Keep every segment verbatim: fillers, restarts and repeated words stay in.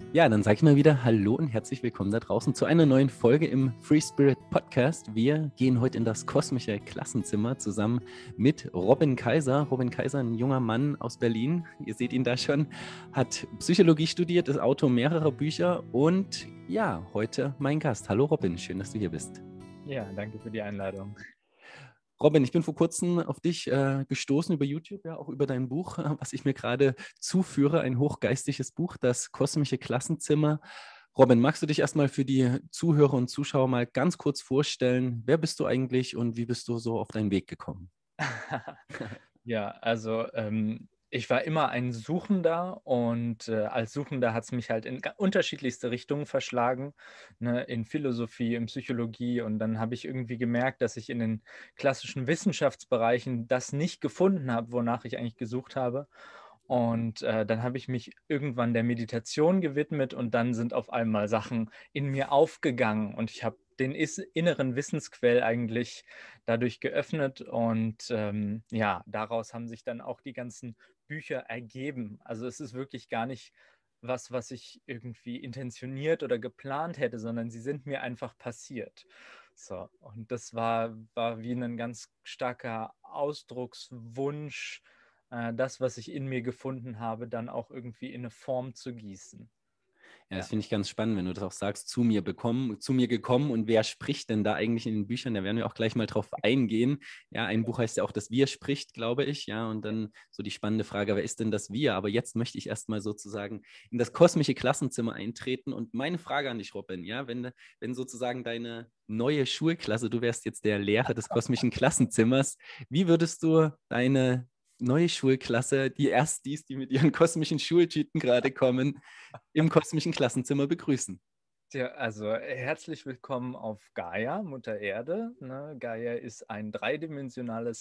Ja, dann sage ich mal wieder Hallo und herzlich willkommen da draußen zu einer neuen Folge im Free Spirit Podcast. Wir gehen heute in das kosmische Klassenzimmer zusammen mit Robin Kaiser. Robin Kaiser, ein junger Mann aus Berlin, ihr seht ihn da schon, hat Psychologie studiert, ist Autor mehrerer Bücher und ja, heute mein Gast. Hallo Robin, schön, dass du hier bist. Ja, danke für die Einladung. Robin, ich bin vor kurzem auf dich äh, gestoßen über YouTube, ja, auch über dein Buch, äh, was ich mir gerade zuführe, ein hochgeistliches Buch, das kosmische Klassenzimmer. Robin, magst du dich erstmal für die Zuhörer und Zuschauer mal ganz kurz vorstellen? Wer bist du eigentlich und wie bist du so auf deinen Weg gekommen? Ja, also ähm, ich war immer ein Suchender und äh, als Suchender hat es mich halt in ga- unterschiedlichste Richtungen verschlagen, ne, in Philosophie, in Psychologie, und dann habe ich irgendwie gemerkt, dass ich in den klassischen Wissenschaftsbereichen das nicht gefunden habe, wonach ich eigentlich gesucht habe. Und äh, dann habe ich mich irgendwann der Meditation gewidmet und dann sind auf einmal Sachen in mir aufgegangen und ich habe den is inneren Wissensquell eigentlich dadurch geöffnet und ähm, ja, daraus haben sich dann auch die ganzen Bücher ergeben. Also es ist wirklich gar nicht was, was ich irgendwie intentioniert oder geplant hätte, sondern sie sind mir einfach passiert. So, und das war, war wie ein ganz starker Ausdruckswunsch, äh, das, was ich in mir gefunden habe, dann auch irgendwie in eine Form zu gießen. Ja, das Ja. finde ich ganz spannend, wenn du das auch sagst, zu mir bekommen, zu mir gekommen und wer spricht denn da eigentlich in den Büchern? Da werden wir auch gleich mal drauf eingehen. Ja, ein Buch heißt ja auch das Wir spricht, glaube ich. Ja, und dann so die spannende Frage, wer ist denn das Wir? Aber jetzt möchte ich erstmal sozusagen in das kosmische Klassenzimmer eintreten und meine Frage an dich, Robin, ja, wenn, wenn sozusagen deine neue Schulklasse, du wärst jetzt der Lehrer des kosmischen Klassenzimmers, wie würdest du deine neue Schulklasse, die Erstis, die mit ihren kosmischen Schultüten gerade kommen, im kosmischen Klassenzimmer begrüßen? Tja, also äh, herzlich willkommen auf Gaia, Mutter Erde. Ne? Gaia ist ein dreidimensionales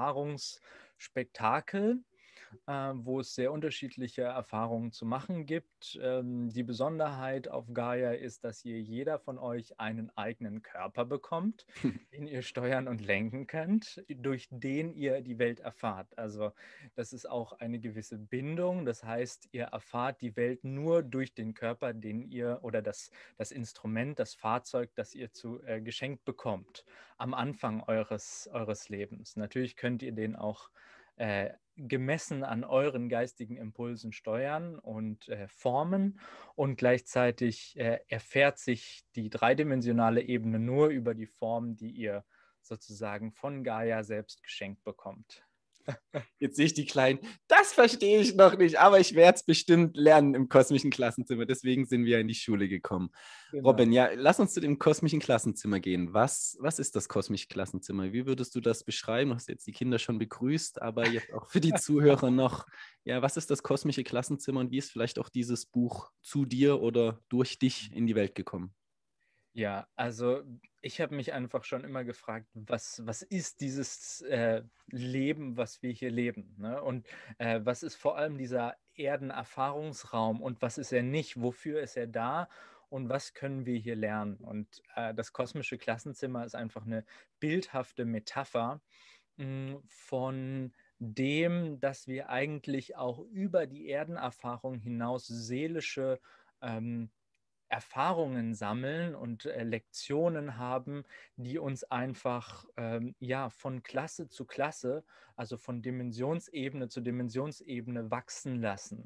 Erfahrungsspektakel, äh, wo es sehr unterschiedliche Erfahrungen zu machen gibt. Ähm, die Besonderheit auf Gaia ist, dass hier jeder von euch einen eigenen Körper bekommt, den ihr steuern und lenken könnt, durch den ihr die Welt erfahrt. Also das ist auch eine gewisse Bindung. Das heißt, ihr erfahrt die Welt nur durch den Körper, den ihr oder das, das Instrument, das Fahrzeug, das ihr zu äh, geschenkt bekommt am Anfang eures, eures Lebens. Natürlich könnt ihr den auch äh, gemessen an euren geistigen Impulsen steuern und äh, formen, und gleichzeitig äh, erfährt sich die dreidimensionale Ebene nur über die Form, die ihr sozusagen von Gaia selbst geschenkt bekommt. Jetzt sehe ich die Kleinen, das verstehe ich noch nicht, aber ich werde es bestimmt lernen im kosmischen Klassenzimmer. Deswegen sind wir in die Schule gekommen. Robin, Genau. ja, lass uns zu dem kosmischen Klassenzimmer gehen. Was, was ist das kosmische Klassenzimmer? Wie würdest du das beschreiben? Du hast jetzt die Kinder schon begrüßt, aber jetzt auch für die Zuhörer noch, ja, was ist das kosmische Klassenzimmer und wie ist vielleicht auch dieses Buch zu dir oder durch dich in die Welt gekommen? Ja, also ich habe mich einfach schon immer gefragt, was, was ist dieses äh, Leben, was wir hier leben? Ne? Und äh, was ist vor allem dieser Erdenerfahrungsraum und was ist er nicht? Wofür ist er da? Und was können wir hier lernen? Und äh, das kosmische Klassenzimmer ist einfach eine bildhafte Metapher mh, von dem, dass wir eigentlich auch über die Erdenerfahrung hinaus seelische ähm, Erfahrungen sammeln und äh, Lektionen haben, die uns einfach ähm, ja, von Klasse zu Klasse, also von Dimensionsebene zu Dimensionsebene wachsen lassen,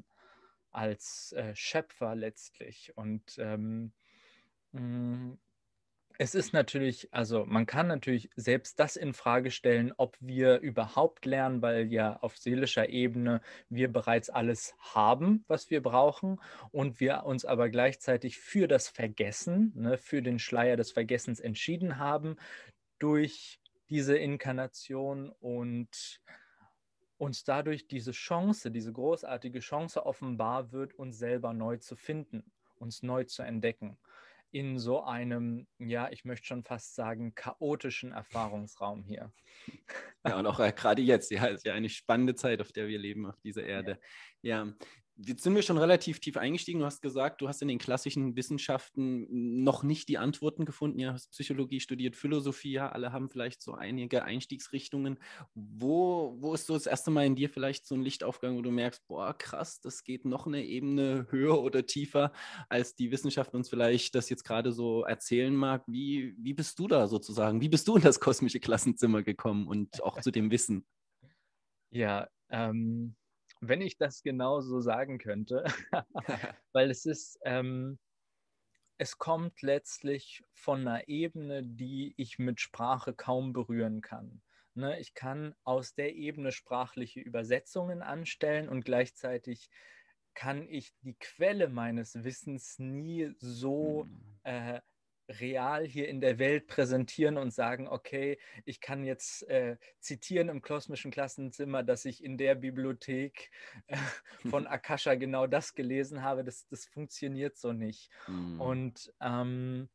als äh, Schöpfer letztlich. Und ähm, mh, es ist natürlich, also man kann natürlich selbst das in Frage stellen, ob wir überhaupt lernen, weil ja auf seelischer Ebene wir bereits alles haben, was wir brauchen, und wir uns aber gleichzeitig für das Vergessen, ne, für den Schleier des Vergessens entschieden haben durch diese Inkarnation und uns dadurch diese Chance, diese großartige Chance offenbar wird, uns selber neu zu finden, uns neu zu entdecken in so einem, ja, ich möchte schon fast sagen, chaotischen Erfahrungsraum hier. Ja, und auch äh, gerade jetzt, ja, ist ja eine spannende Zeit, auf der wir leben, auf dieser Ja. Erde. Ja, Jetzt sind wir schon relativ tief eingestiegen. Du hast gesagt, du hast in den klassischen Wissenschaften noch nicht die Antworten gefunden. Ja, du hast Psychologie studiert, Philosophie, ja, alle haben vielleicht so einige Einstiegsrichtungen. Wo, wo ist so das erste Mal in dir vielleicht so ein Licht aufgegangen, wo du merkst, boah, krass, das geht noch eine Ebene höher oder tiefer, als die Wissenschaft uns vielleicht das jetzt gerade so erzählen mag? Wie, wie bist du da sozusagen? Wie bist du in das kosmische Klassenzimmer gekommen und auch zu dem Wissen? Ja, ähm, wenn ich das genau so sagen könnte, weil es ist, ähm, es kommt letztlich von einer Ebene, die ich mit Sprache kaum berühren kann. Ne, ich kann aus der Ebene sprachliche Übersetzungen anstellen und gleichzeitig kann ich die Quelle meines Wissens nie so Hm. äh, real hier in der Welt präsentieren und sagen, okay, ich kann jetzt äh, zitieren im kosmischen Klassenzimmer, dass ich in der Bibliothek äh, von Akasha genau das gelesen habe. Das, das funktioniert so nicht. Hm. Und ähm,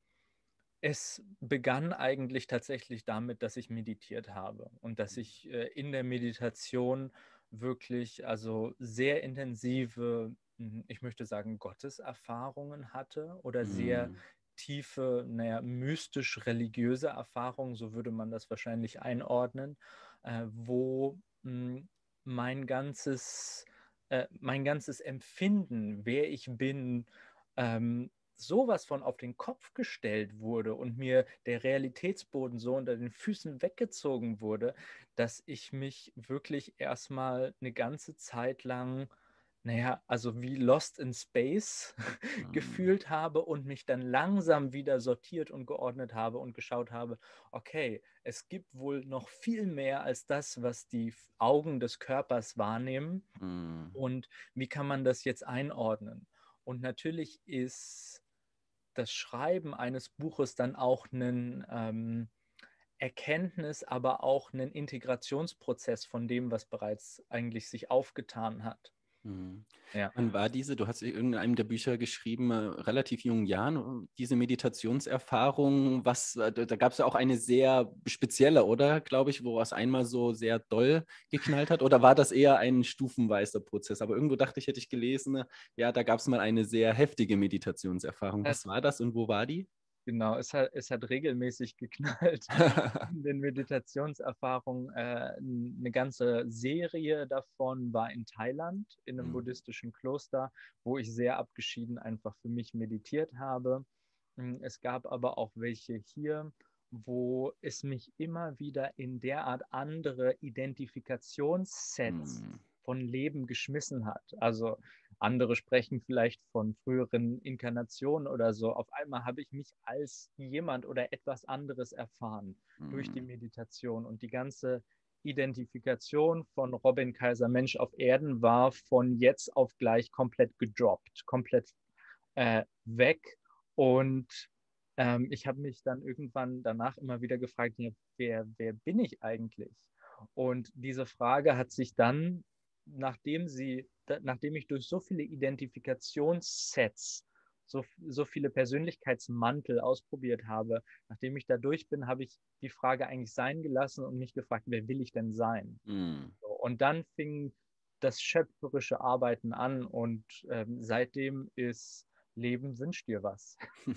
es begann eigentlich tatsächlich damit, dass ich meditiert habe und dass ich äh, in der Meditation wirklich also sehr intensive, mh, ich möchte sagen, Gotteserfahrungen hatte oder sehr Hm. tiefe, naja, mystisch-religiöse Erfahrungen, so würde man das wahrscheinlich einordnen, äh, wo mh, mein ganzes, äh, mein ganzes Empfinden, wer ich bin, ähm, sowas von auf den Kopf gestellt wurde und mir der Realitätsboden so unter den Füßen weggezogen wurde, dass ich mich wirklich erstmal eine ganze Zeit lang, naja, also wie Lost in Space Hm. gefühlt habe und mich dann langsam wieder sortiert und geordnet habe und geschaut habe, okay, es gibt wohl noch viel mehr als das, was die Augen des Körpers wahrnehmen. Hm. Und wie kann man das jetzt einordnen? Und natürlich ist das Schreiben eines Buches dann auch ein ähm, Erkenntnis, aber auch ein Integrationsprozess von dem, was bereits eigentlich sich aufgetan hat. Mhm. Ja. Wann war diese, du hast in einem der Bücher geschrieben, äh, relativ jungen Jahren, äh, diese Meditationserfahrung, was, äh, da, da gab es ja auch eine sehr spezielle, oder, glaube ich, wo es einmal so sehr doll geknallt hat, oder war das eher ein stufenweiser Prozess? Aber irgendwo dachte ich, hätte ich gelesen, äh, ja, da gab es mal eine sehr heftige Meditationserfahrung. Hat, Was war das und wo war die? genau, es hat, es hat regelmäßig geknallt in den Meditationserfahrungen. Äh, eine ganze Serie davon war in Thailand, in einem Mhm. buddhistischen Kloster, wo ich sehr abgeschieden einfach für mich meditiert habe. Es gab aber auch welche hier, wo es mich immer wieder in derart andere Identifikationssets Mhm. von Leben geschmissen hat. Also andere sprechen vielleicht von früheren Inkarnationen oder so. Auf einmal habe ich mich als jemand oder etwas anderes erfahren durch die Mhm. Meditation und die ganze Identifikation von Robin Kaiser Mensch auf Erden war von jetzt auf gleich komplett gedroppt, komplett äh, weg. Und ähm, ich habe mich dann irgendwann danach immer wieder gefragt, ja, wer, wer bin ich eigentlich? Und diese Frage hat sich dann, nachdem sie, nachdem ich durch so viele Identifikationssets, so, so viele Persönlichkeitsmantel ausprobiert habe, nachdem ich da durch bin, habe ich die Frage eigentlich sein gelassen und mich gefragt, wer will ich denn sein? Mhm. So, und dann fing das schöpferische Arbeiten an und ähm, seitdem ist Leben wünscht dir was.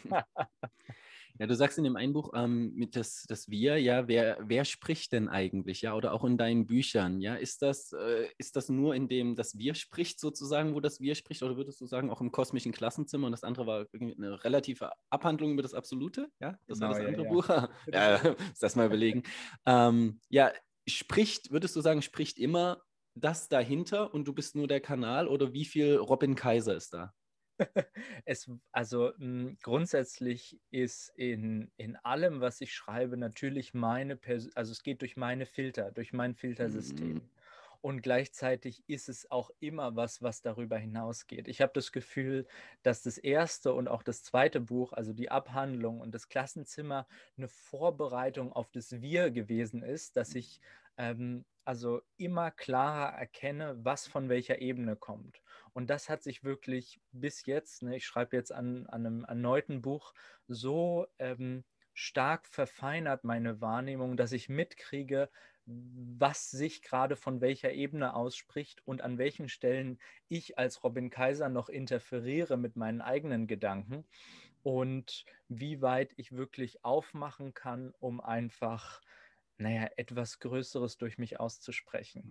Ja, du sagst in dem einen Buch ähm, mit das, das Wir, ja, wer, wer spricht denn eigentlich, ja, oder auch in deinen Büchern, ja, ist das, äh, ist das nur in dem das Wir spricht sozusagen, wo das Wir spricht, oder würdest du sagen auch im kosmischen Klassenzimmer und das andere war irgendwie eine relative Abhandlung über das Absolute, ja, das war Genau, das ja, andere ja. Buch, ja, muss das mal überlegen. Ähm, ja, spricht, würdest du sagen, spricht immer das dahinter und du bist nur der Kanal oder wie viel Robin Kaiser ist da? Es, also mh, grundsätzlich ist in, in allem, was ich schreibe, natürlich meine, Pers also es geht durch meine Filter, durch mein Mhm. Filtersystem. Und gleichzeitig ist es auch immer was, was darüber hinausgeht. Ich habe das Gefühl, dass das erste und auch das zweite Buch, also die Abhandlung und das Klassenzimmer, eine Vorbereitung auf das Wir gewesen ist, dass ich ähm, also immer klarer erkenne, was von welcher Ebene kommt. Und das hat sich wirklich bis jetzt, ne, ich schreibe jetzt an, an einem erneuten Buch, so ähm, stark verfeinert, meine Wahrnehmung, dass ich mitkriege, was sich gerade von welcher Ebene ausspricht und an welchen Stellen ich als Robin Kaiser noch interferiere mit meinen eigenen Gedanken und wie weit ich wirklich aufmachen kann, um einfach, naja, etwas Größeres durch mich auszusprechen.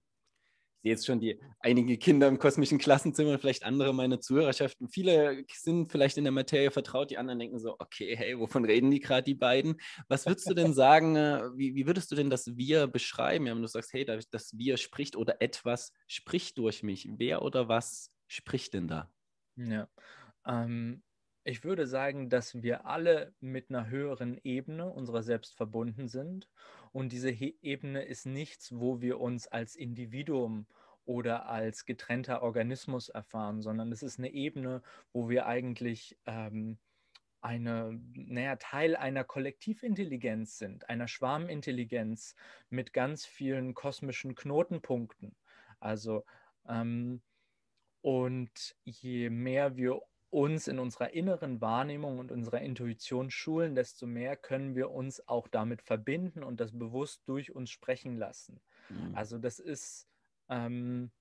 Ich sehe jetzt schon die einige Kinder im kosmischen Klassenzimmer, vielleicht andere meiner Zuhörerschaft. Viele sind vielleicht in der Materie vertraut, die anderen denken so, okay, hey, wovon reden die gerade, die beiden? Was würdest du denn sagen, äh, wie, wie würdest du denn das Wir beschreiben? Ja, wenn du sagst, hey, das, das Wir spricht oder etwas spricht durch mich. Wer oder was spricht denn da? Ja, ähm, ich würde sagen, dass wir alle mit einer höheren Ebene unserer selbst verbunden sind. Und diese He Ebene ist nichts, wo wir uns als Individuum oder als getrennter Organismus erfahren, sondern es ist eine Ebene, wo wir eigentlich ähm, eine, naja, Teil einer Kollektivintelligenz sind, einer Schwarmintelligenz mit ganz vielen kosmischen Knotenpunkten. Also ähm, und je mehr wir uns in unserer inneren Wahrnehmung und unserer Intuition schulen, desto mehr können wir uns auch damit verbinden und das bewusst durch uns sprechen lassen. Hm. Also das ist ähm,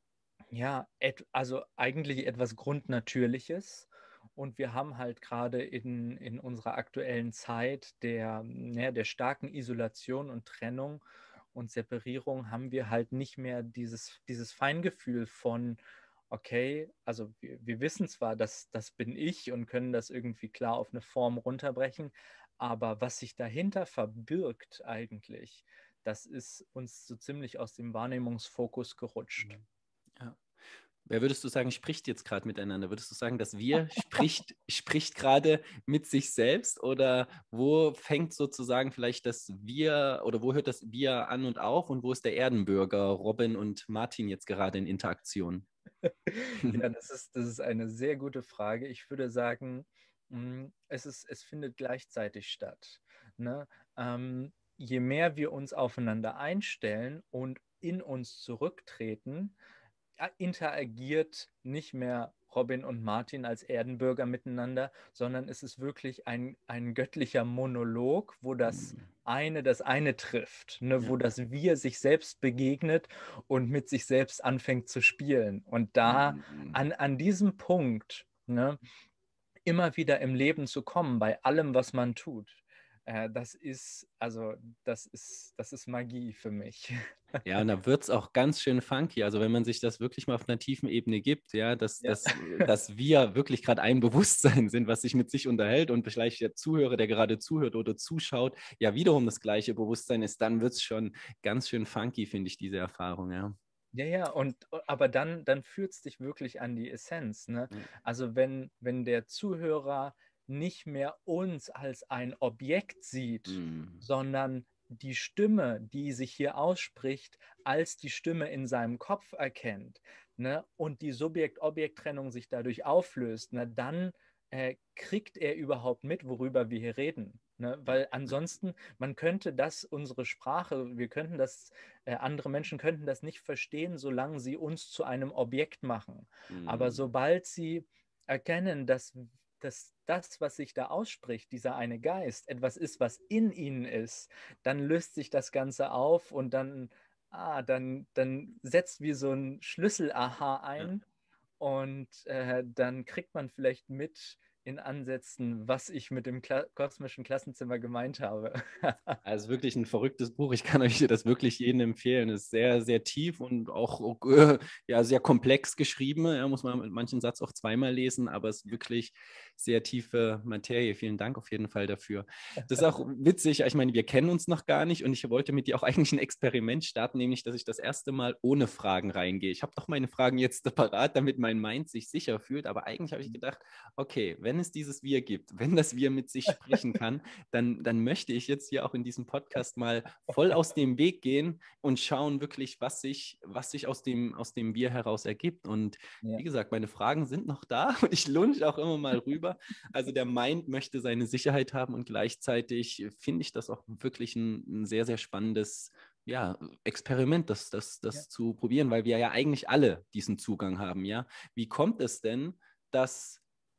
ja et also eigentlich etwas Grundnatürliches. Und wir haben halt gerade in, in unserer aktuellen Zeit der, ja, der starken Isolation und Trennung und Separierung haben wir halt nicht mehr dieses, dieses Feingefühl von, okay, also wir, wir wissen zwar, dass das bin ich und können das irgendwie klar auf eine Form runterbrechen, aber was sich dahinter verbirgt eigentlich, das ist uns so ziemlich aus dem Wahrnehmungsfokus gerutscht. Ja. Wer würdest du sagen, spricht jetzt gerade miteinander? Würdest du sagen, das Wir spricht, spricht gerade mit sich selbst oder wo fängt sozusagen vielleicht das Wir oder wo hört das Wir an und auf und wo ist der Erdenbürger Robin und Martin jetzt gerade in Interaktion? Ja, das ist, das ist eine sehr gute Frage. Ich würde sagen, mh, es ist, es findet gleichzeitig statt. Ne? Ähm, je mehr wir uns aufeinander einstellen und in uns zurücktreten, äh, interagiert nicht mehr Robin und Martin als Erdenbürger miteinander, sondern es ist wirklich ein, ein göttlicher Monolog, wo das Hm. eine das eine trifft, ne? Ja. Wo das Wir sich selbst begegnet und mit sich selbst anfängt zu spielen. Und da Hm. an, an diesem Punkt, ne, immer wieder im Leben zu kommen, bei allem, was man tut, äh, das ist, also, das ist, das ist Magie für mich. Ja, und da wird es auch ganz schön funky. Also wenn man sich das wirklich mal auf einer tiefen Ebene gibt, ja, dass, Ja. dass, dass wir wirklich gerade ein Bewusstsein sind, was sich mit sich unterhält und vielleicht der Zuhörer, der gerade zuhört oder zuschaut, ja wiederum das gleiche Bewusstsein ist, dann wird es schon ganz schön funky, finde ich, diese Erfahrung, ja. Ja, ja, und aber dann, dann führt es dich wirklich an die Essenz, ne? Ja. Also wenn, wenn der Zuhörer nicht mehr uns als ein Objekt sieht, Hm. sondern die Stimme, die sich hier ausspricht, als die Stimme in seinem Kopf erkennt, ne? Und die Subjekt-Objekt-Trennung sich dadurch auflöst, ne? Dann äh, kriegt er überhaupt mit, worüber wir hier reden. Ne? Ja. Weil ansonsten, man könnte das, unsere Sprache, wir könnten das äh, andere Menschen könnten das nicht verstehen, solange sie uns zu einem Objekt machen. Aber Hm. sobald sie erkennen, dass, dass das, was sich da ausspricht, dieser eine Geist, etwas ist, was in ihnen ist, dann löst sich das Ganze auf und dann, ah, dann, dann setzt wie so ein Schlüssel-Aha Ja. ein und äh, dann kriegt man vielleicht mit in Ansätzen, was ich mit dem Kla kosmischen Klassenzimmer gemeint habe. Also wirklich ein verrücktes Buch. Ich kann euch das wirklich jedem empfehlen. Es ist sehr, sehr tief und auch äh, ja, sehr komplex geschrieben. Ja, muss man mit manchen Satz auch zweimal lesen, aber es ist wirklich sehr tiefe Materie. Vielen Dank auf jeden Fall dafür. Das ist auch witzig. Ich meine, wir kennen uns noch gar nicht und ich wollte mit dir auch eigentlich ein Experiment starten, nämlich, dass ich das erste Mal ohne Fragen reingehe. Ich habe doch meine Fragen jetzt parat, damit mein Mind sich sicher fühlt, aber eigentlich habe ich gedacht, okay, wenn es dieses Wir gibt, wenn das Wir mit sich sprechen kann, dann, dann möchte ich jetzt hier auch in diesem Podcast mal voll aus dem Weg gehen und schauen wirklich, was sich, was sich aus dem, aus dem Wir heraus ergibt. Und Ja. wie gesagt, meine Fragen sind noch da und ich lunge auch immer mal rüber. Also der Mind möchte seine Sicherheit haben und gleichzeitig finde ich das auch wirklich ein, ein sehr, sehr spannendes ja, Experiment, das, das, das Ja. zu probieren, weil wir ja eigentlich alle diesen Zugang haben, ja. Wie kommt es denn, dass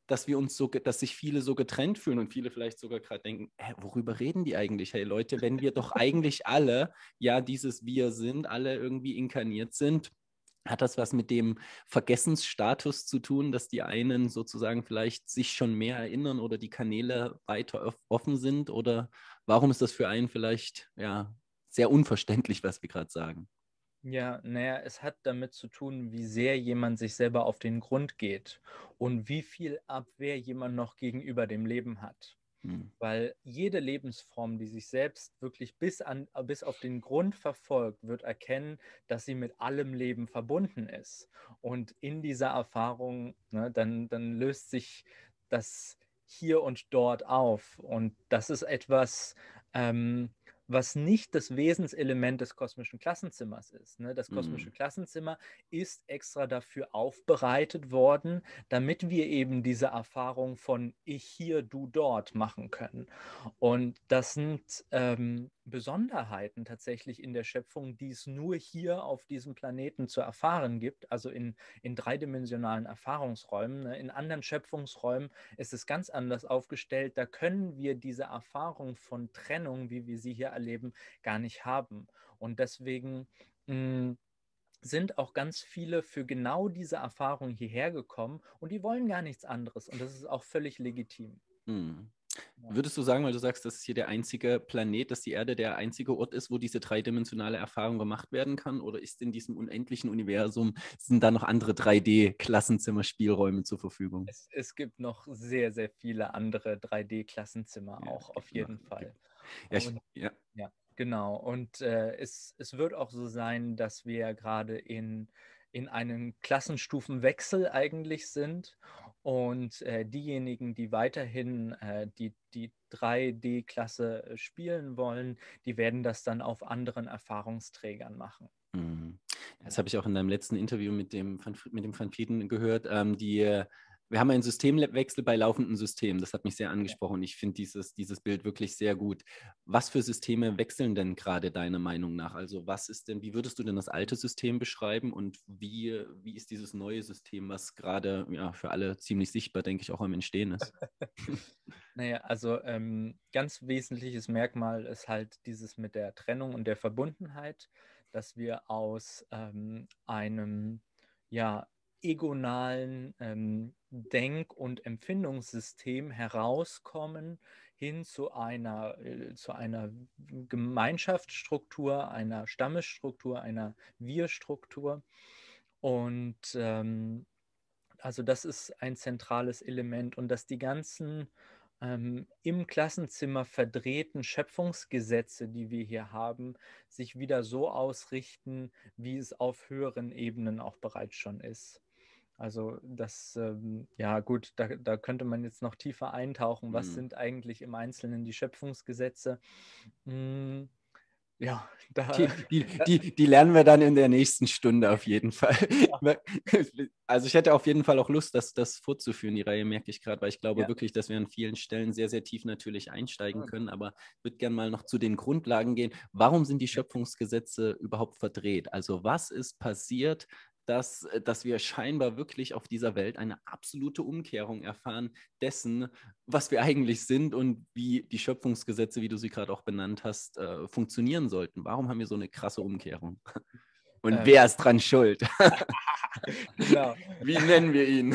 dass wir uns so, dass sich viele so getrennt fühlen und viele vielleicht sogar gerade denken, hä, worüber reden die eigentlich? Hey Leute, wenn wir doch eigentlich alle, ja, dieses Wir sind, alle irgendwie inkarniert sind, hat das was mit dem Vergessensstatus zu tun, dass die einen sozusagen vielleicht sich schon mehr erinnern oder die Kanäle weiter offen sind? Oder warum ist das für einen vielleicht ja sehr unverständlich, was wir gerade sagen? Ja, naja, es hat damit zu tun, wie sehr jemand sich selber auf den Grund geht und wie viel Abwehr jemand noch gegenüber dem Leben hat. Hm. Weil jede Lebensform, die sich selbst wirklich bis, an, bis auf den Grund verfolgt, wird erkennen, dass sie mit allem Leben verbunden ist. Und in dieser Erfahrung, ne, dann, dann löst sich das hier und dort auf. Und das ist etwas, ähm, was nicht das Wesenselement des kosmischen Klassenzimmers ist. Ne? Das kosmische Hm. Klassenzimmer ist extra dafür aufbereitet worden, damit wir eben diese Erfahrung von ich hier, du dort machen können. Und das sind ähm, Besonderheiten tatsächlich in der Schöpfung, die es nur hier auf diesem Planeten zu erfahren gibt, also in, in dreidimensionalen Erfahrungsräumen. Ne? In anderen Schöpfungsräumen ist es ganz anders aufgestellt. Da können wir diese Erfahrung von Trennung, wie wir sie hier erleben, gar nicht haben. Und deswegen mh, sind auch ganz viele für genau diese Erfahrung hierher gekommen und die wollen gar nichts anderes und das ist auch völlig legitim. Hm. Ja. Würdest du sagen, weil du sagst, das ist hier der einzige Planet, dass die Erde der einzige Ort ist, wo diese dreidimensionale Erfahrung gemacht werden kann? Oder ist in diesem unendlichen Universum, sind da noch andere drei D-Klassenzimmer-Spielräume zur Verfügung? Es, es gibt noch sehr, sehr viele andere drei D-Klassenzimmer Ja, auch, auf gibt noch. jeden Fall. Gibt. Ja, ich, Und ja. ja, genau. Und äh, es, es wird auch so sein, dass wir gerade in, in einem Klassenstufenwechsel eigentlich sind. Und äh, diejenigen, die weiterhin äh, die, die drei D-Klasse spielen wollen, die werden das dann auf anderen Erfahrungsträgern machen. Mhm. Das Ja. habe ich auch in deinem letzten Interview mit dem Van, mit dem Van Vlieten gehört. Ähm, die, wir haben einen Systemwechsel bei laufenden Systemen. Das hat mich sehr Ja. angesprochen. Ich finde dieses, dieses Bild wirklich sehr gut. Was für Systeme wechseln denn gerade deiner Meinung nach? Also was ist denn, wie würdest du denn das alte System beschreiben und wie, wie ist dieses neue System, was gerade ja, für alle ziemlich sichtbar, denke ich, auch am Entstehen ist? Naja, also ähm, ganz wesentliches Merkmal ist halt dieses mit der Trennung und der Verbundenheit, dass wir aus ähm, einem ja, egonalen ähm, Denk- und Empfindungssystem herauskommen hin zu einer, äh, zu einer Gemeinschaftsstruktur, einer Stammesstruktur, einer Wir-Struktur. Und ähm, also das ist ein zentrales Element und dass die ganzen ähm, im Klassenzimmer verdrehten Schöpfungsgesetze, die wir hier haben, sich wieder so ausrichten, wie es auf höheren Ebenen auch bereits schon ist. Also das, ähm, ja gut, da, da könnte man jetzt noch tiefer eintauchen. Was Hm. sind eigentlich im Einzelnen die Schöpfungsgesetze? Hm, ja, da, Die, die, die, die lernen wir dann in der nächsten Stunde auf jeden Fall. Also ich hätte auf jeden Fall auch Lust, das, das fortzuführen, die Reihe, merke ich gerade, weil ich glaube ja, wirklich, dass wir an vielen Stellen sehr, sehr tief natürlich einsteigen können, aber ich würde gerne mal noch zu den Grundlagen gehen. Warum sind die Schöpfungsgesetze überhaupt verdreht? Also was ist passiert, dass, dass wir scheinbar wirklich auf dieser Welt eine absolute Umkehrung erfahren dessen, was wir eigentlich sind und wie die Schöpfungsgesetze, wie du sie gerade auch benannt hast, äh, funktionieren sollten. Warum haben wir so eine krasse Umkehrung? Und ähm, wer ist dran schuld? genau. Wie nennen wir ihn?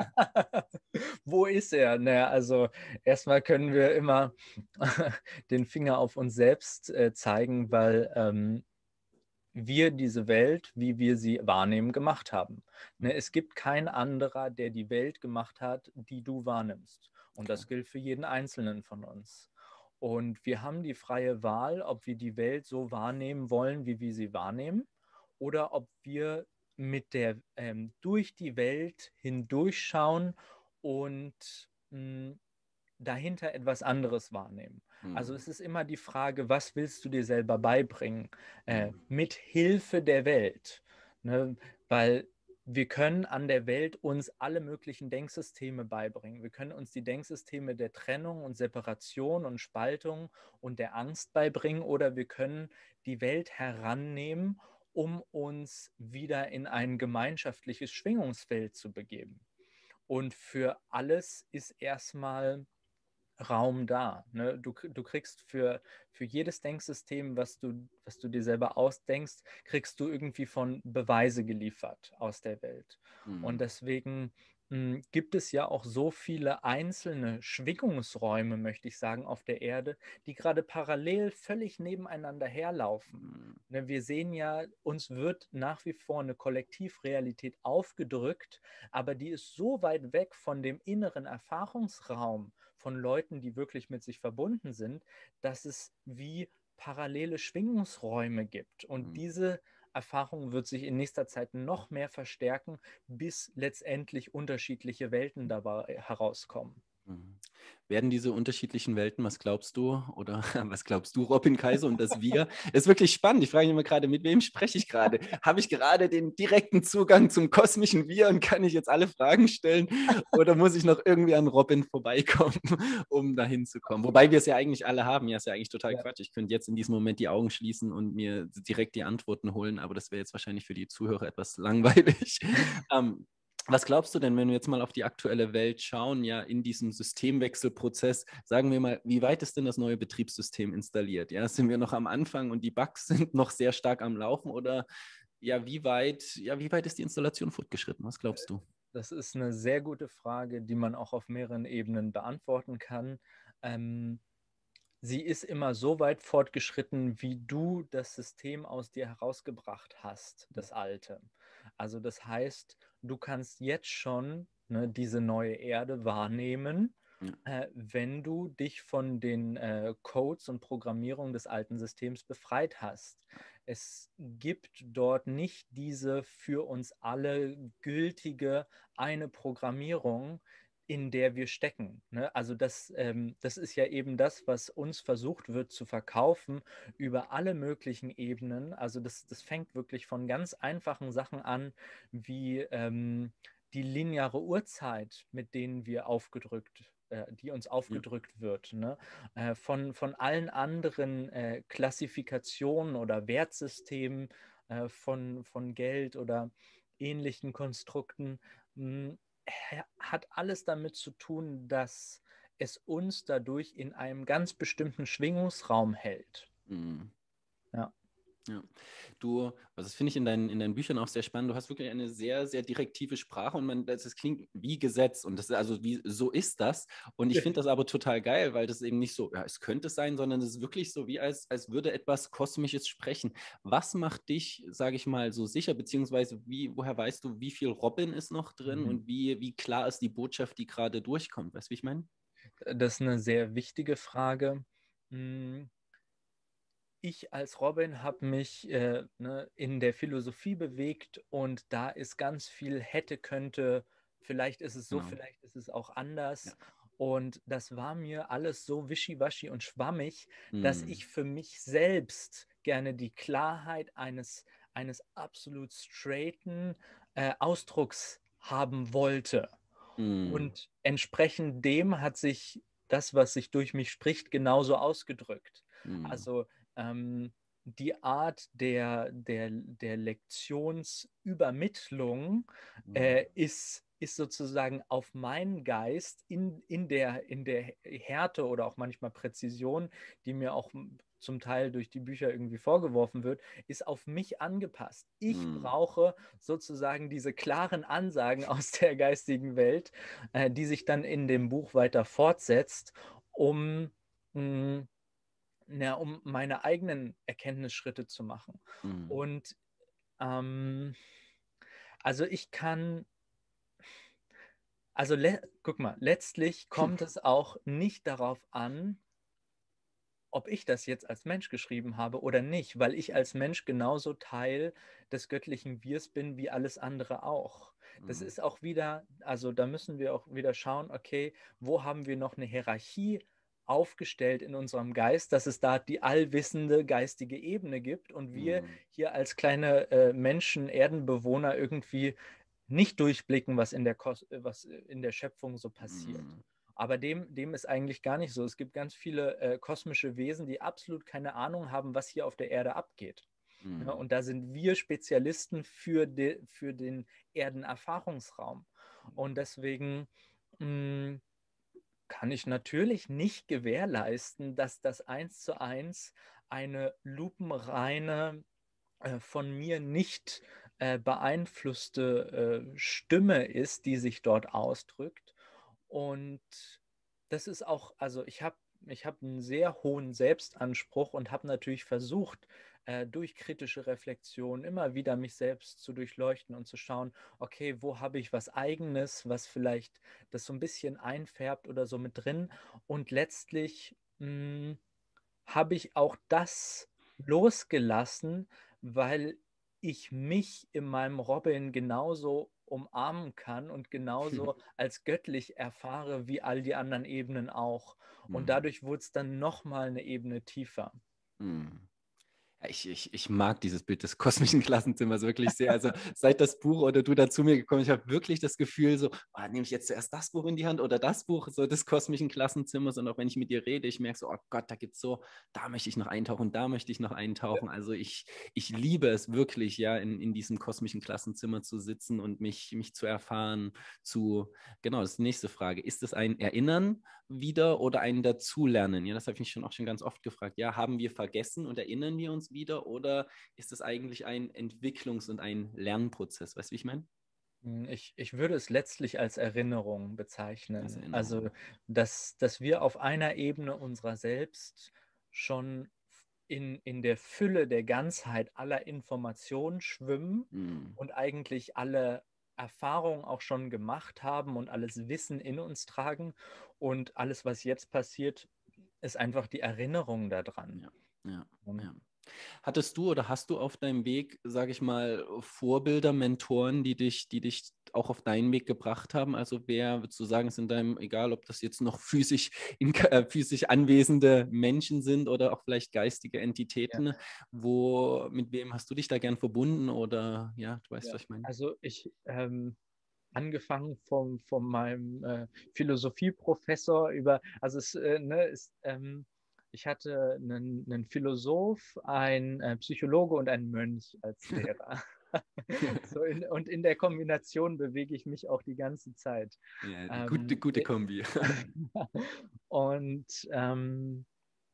Wo ist er? Naja, also erstmal können wir immer den Finger auf uns selbst äh, zeigen, weil ähm, wir diese Welt, wie wir sie wahrnehmen, gemacht haben. Ne, es gibt kein anderer, der die Welt gemacht hat, die du wahrnimmst. Und das gilt für jeden Einzelnen von uns. Und wir haben die freie Wahl, ob wir die Welt so wahrnehmen wollen, wie wir sie wahrnehmen, oder ob wir mit der ähm, durch die Welt hindurchschauen und mh, dahinter etwas anderes wahrnehmen. Also Hm. es ist immer die Frage, was willst du dir selber beibringen, äh, Hm. mit Hilfe der Welt. Ne? Weil wir können an der Welt uns alle möglichen Denksysteme beibringen. Wir können uns die Denksysteme der Trennung und Separation und Spaltung und der Angst beibringen oder wir können die Welt herannehmen, um uns wieder in ein gemeinschaftliches Schwingungsfeld zu begeben. Und für alles ist erstmal Raum da. Ne? Du, du kriegst für, für jedes Denksystem, was du, was du dir selber ausdenkst, kriegst du irgendwie von Beweise geliefert aus der Welt. Und Mhm. deswegen mh, gibt es ja auch so viele einzelne Schwingungsräume, möchte ich sagen, auf der Erde, die gerade parallel völlig nebeneinander herlaufen. Mhm. Ne, wir sehen ja, uns wird nach wie vor eine Kollektivrealität aufgedrückt, aber die ist so weit weg von dem inneren Erfahrungsraum von Leuten, die wirklich mit sich verbunden sind, dass es wie parallele Schwingungsräume gibt. Und Mhm. diese Erfahrung wird sich in nächster Zeit noch mehr verstärken, bis letztendlich unterschiedliche Welten dabei herauskommen. Mhm. Werden diese unterschiedlichen Welten, was glaubst du, oder was glaubst du, Robin Kaiser und das Wir? Ist wirklich spannend. Ich frage mich immer gerade, mit wem spreche ich gerade? Habe ich gerade den direkten Zugang zum kosmischen Wir und kann ich jetzt alle Fragen stellen? Oder muss ich noch irgendwie an Robin vorbeikommen, um da hinzukommen? Wobei wir es ja eigentlich alle haben. Ja, ist ja eigentlich total Ja. Quatsch. Ich könnte jetzt in diesem Moment die Augen schließen und mir direkt die Antworten holen, aber das wäre jetzt wahrscheinlich für die Zuhörer etwas langweilig. ähm, Was glaubst du denn, wenn wir jetzt mal auf die aktuelle Welt schauen, ja, in diesem Systemwechselprozess, sagen wir mal, wie weit ist denn das neue Betriebssystem installiert? Ja, sind wir noch am Anfang und die Bugs sind noch sehr stark am Laufen oder ja, wie weit, ja, wie weit ist die Installation fortgeschritten? Was glaubst du? Das ist eine sehr gute Frage, die man auch auf mehreren Ebenen beantworten kann. Ähm, sie ist immer so weit fortgeschritten, wie du das System aus dir herausgebracht hast, das alte. Also das heißt, du kannst jetzt schon, ne, diese neue Erde wahrnehmen, Ja. äh, wenn du dich von den äh, Codes und Programmierungen des alten Systems befreit hast. Es gibt dort nicht diese für uns alle gültige eine Programmierung, in der wir stecken. Ne? Also das, ähm, das ist ja eben das, was uns versucht wird zu verkaufen über alle möglichen Ebenen. Also das, das fängt wirklich von ganz einfachen Sachen an, wie ähm, die lineare Uhrzeit, mit denen wir aufgedrückt äh, die uns Ja. aufgedrückt wird, ne? Äh, von, von allen anderen äh, Klassifikationen oder Wertsystemen äh, von, von Geld oder ähnlichen Konstrukten, mh, hat alles damit zu tun, dass es uns dadurch in einem ganz bestimmten Schwingungsraum hält. Mhm. Ja. Ja. Du, also das finde ich in deinen, in deinen Büchern auch sehr spannend. Du hast wirklich eine sehr, sehr direktive Sprache und man, das, das klingt wie Gesetz und das also wie so ist das. Und ich finde das aber total geil, weil das eben nicht so, ja, es könnte sein, sondern es ist wirklich so, wie als, als würde etwas Kosmisches sprechen. Was macht dich, sage ich mal, so sicher, beziehungsweise wie, woher weißt du, wie viel Robin ist noch drin Mhm. und wie, wie klar ist die Botschaft, die gerade durchkommt? Weißt du, wie ich meine? Das ist eine sehr wichtige Frage. Hm, Ich als Robin habe mich äh, ne, in der Philosophie bewegt und da ist ganz viel hätte, könnte, vielleicht ist es so, Genau. vielleicht ist es auch Ja. anders. Und das war mir alles so wischiwaschi und schwammig, dass Hm. ich für mich selbst gerne die Klarheit eines, eines absolut straighten äh, Ausdrucks haben wollte. Hm. Und entsprechend dem hat sich das, was sich durch mich spricht, genauso ausgedrückt. Hm. Also ähm, die Art der, der, der Lektionsübermittlung Hm. äh, ist, ist sozusagen auf meinen Geist in, in, der, in der Härte oder auch manchmal Präzision, die mir auch zum Teil durch die Bücher irgendwie vorgeworfen wird, ist auf mich angepasst. Ich Hm. brauche sozusagen diese klaren Ansagen aus der geistigen Welt, äh, die sich dann in dem Buch weiter fortsetzt, um mh, ja, um meine eigenen Erkenntnisschritte zu machen. Hm. Und ähm, also ich kann, also guck mal, letztlich kommt es auch nicht darauf an, ob ich das jetzt als Mensch geschrieben habe oder nicht, weil ich als Mensch genauso Teil des göttlichen Wirs bin wie alles andere auch. Das Hm. ist auch wieder, also da müssen wir auch wieder schauen, okay, wo haben wir noch eine Hierarchie aufgestellt in unserem Geist, dass es da die allwissende geistige Ebene gibt und wir Hm. hier als kleine äh, Menschen, Erdenbewohner irgendwie nicht durchblicken, was in der, Kos was in der Schöpfung so passiert. Hm. Aber dem, dem ist eigentlich gar nicht so. Es gibt ganz viele äh, kosmische Wesen, die absolut keine Ahnung haben, was hier auf der Erde abgeht. Ja, Hm. und da sind wir Spezialisten für, de, für den Erdenerfahrungsraum. Und deswegen mh, kann ich natürlich nicht gewährleisten, dass das eins zu eins eine lupenreine, äh, von mir nicht äh, beeinflusste äh, Stimme ist, die sich dort ausdrückt. Und das ist auch, also ich habe ich hab einen sehr hohen Selbstanspruch und habe natürlich versucht, äh, durch kritische Reflexion immer wieder mich selbst zu durchleuchten und zu schauen, okay, wo habe ich was Eigenes, was vielleicht das so ein bisschen einfärbt oder so mit drin. Und letztlich mh, habe ich auch das losgelassen, weil ich mich in meinem Robin genauso umarmen kann und genauso als göttlich erfahre wie all die anderen Ebenen auch. Und Hm. dadurch wurde es dann nochmal eine Ebene tiefer. Hm. Ja, Ich, ich, ich mag dieses Bild des kosmischen Klassenzimmers wirklich sehr. Also seit das Buch oder du da zu mir gekommen, ich habe wirklich das Gefühl, so, oh, nehme ich jetzt zuerst das Buch in die Hand oder das Buch so des kosmischen Klassenzimmers. Und auch wenn ich mit dir rede, ich merke so, oh Gott, da gibt es so, da möchte ich noch eintauchen, da möchte ich noch eintauchen. Also ich, ich liebe es wirklich, ja, in, in diesem kosmischen Klassenzimmer zu sitzen und mich, mich zu erfahren, zu, genau, das ist die nächste Frage. Ist es ein Erinnern wieder oder ein Dazulernen? Ja, das habe ich mich schon auch schon ganz oft gefragt. Ja, haben wir vergessen und erinnern wir uns wieder oder ist es eigentlich ein Entwicklungs- und ein Lernprozess? Weißt du, wie ich meine? Hm, Ich, ich würde es letztlich als Erinnerung Als bezeichnen. Erinnerung. Also, dass, dass wir auf einer Ebene unserer selbst schon in, in der Fülle der Ganzheit aller Informationen schwimmen Hm. und eigentlich alle Erfahrungen auch schon gemacht haben und alles Wissen in uns tragen. Und alles, was jetzt passiert, ist einfach die Erinnerung daran. Ja, ja, Und ja. Hattest du oder hast du auf deinem Weg, sage ich mal, Vorbilder, Mentoren, die dich, die dich auch auf deinen Weg gebracht haben? Also wer, würdest du sagen, ist in deinem, egal ob das jetzt noch physisch, in, äh, physisch anwesende Menschen sind oder auch vielleicht geistige ja, Entitäten, wo, mit wem hast du dich da gern verbunden oder ja, du weißt, ja. was ich meine? Also ich, ähm, angefangen vom, von meinem äh, Philosophieprofessor über, also es äh, ne, ist, ähm, ich hatte einen, einen Philosoph, einen äh, Psychologe und einen Mönch als Lehrer. So in, und in der Kombination bewege ich mich auch die ganze Zeit. Ja, gute, Ähm, gute Kombi. und ähm,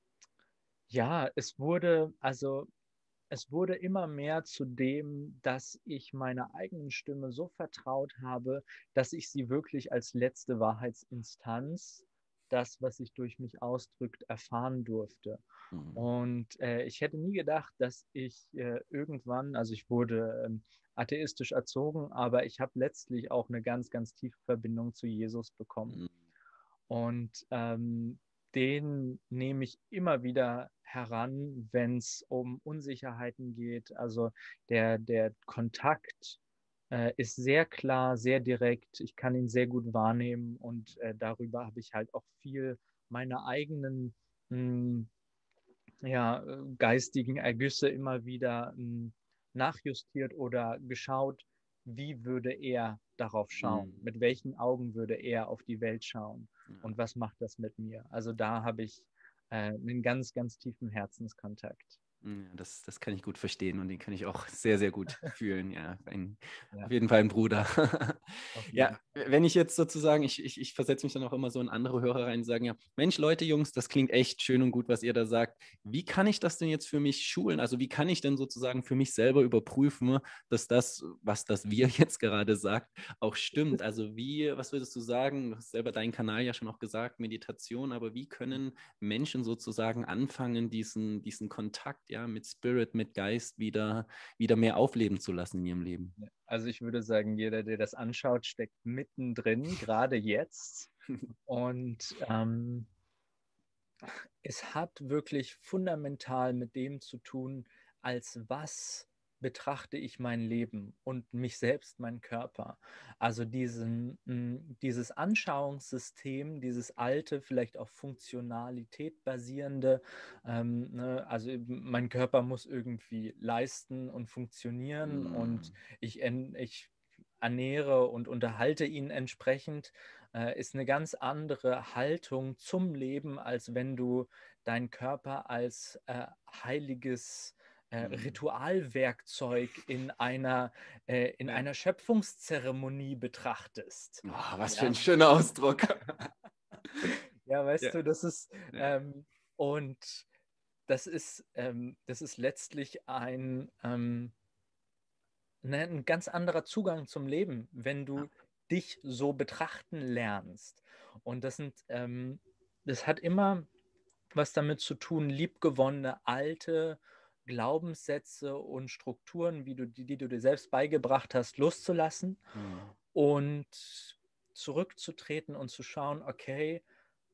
ja, es wurde, also es wurde immer mehr zu dem, dass ich meiner eigenen Stimme so vertraut habe, dass ich sie wirklich als letzte Wahrheitsinstanz, das, was sich durch mich ausdrückt, erfahren durfte. Mhm. Und äh, ich hätte nie gedacht, dass ich äh, irgendwann, also ich wurde ähm, atheistisch erzogen, aber ich habe letztlich auch eine ganz, ganz tiefe Verbindung zu Jesus bekommen. Mhm. Und ähm, den nehme ich immer wieder heran, wenn es um Unsicherheiten geht. Also der, der Kontakt äh, ist sehr klar, sehr direkt. Ich kann ihn sehr gut wahrnehmen und äh, darüber habe ich halt auch viel meine eigenen mh, ja, äh, geistigen Ergüsse immer wieder mh, nachjustiert oder geschaut, wie würde er darauf schauen? Mhm. Mit welchen Augen würde er auf die Welt schauen? Ja. Und was macht das mit mir? Also da habe ich äh, einen ganz, ganz tiefen Herzenskontakt. Ja, das, das kann ich gut verstehen und den kann ich auch sehr, sehr gut fühlen. Ja, ein, auf Ja, jeden Fall ein Bruder. auf Ja, jeden Fall. wenn ich jetzt sozusagen, ich, ich, ich versetze mich dann auch immer so in andere Hörer rein, die sagen ja, Mensch, Leute, Jungs, das klingt echt schön und gut, was ihr da sagt. Wie kann ich das denn jetzt für mich schulen? Also wie kann ich denn sozusagen für mich selber überprüfen, dass das, was das wir jetzt gerade sagt, auch stimmt? Also wie, was würdest du sagen? Du hast selber deinen Kanal ja schon auch gesagt, Meditation, aber wie können Menschen sozusagen anfangen, diesen, diesen Kontakt ja, mit Spirit, mit Geist wieder, wieder mehr aufleben zu lassen in ihrem Leben? Also ich würde sagen, jeder, der das anschaut, steckt mittendrin, gerade jetzt. Und ähm, es hat wirklich fundamental mit dem zu tun, als was betrachte ich mein Leben und mich selbst, meinen Körper. Also diesen, mh, dieses Anschauungssystem, dieses alte, vielleicht auf Funktionalität basierende, ähm, ne, also mein Körper muss irgendwie leisten und funktionieren und Mm, ich, ich ernähre und unterhalte ihn entsprechend, äh, ist eine ganz andere Haltung zum Leben, als wenn du deinen Körper als äh, heiliges äh, Mhm. Ritualwerkzeug in einer, äh, in Ja. einer Schöpfungszeremonie betrachtest. Oh, was für Ja, ein schöner Ausdruck. ja, weißt Ja, du, das ist, ja. ähm, und das ist, ähm, das ist letztlich ein, ähm, ne, ein ganz anderer Zugang zum Leben, wenn Ja. du dich so betrachten lernst. Und das sind, ähm, das hat immer was damit zu tun, liebgewonnene alte Glaubenssätze und Strukturen, wie du, die, die du dir selbst beigebracht hast, loszulassen Mhm. und zurückzutreten und zu schauen, okay,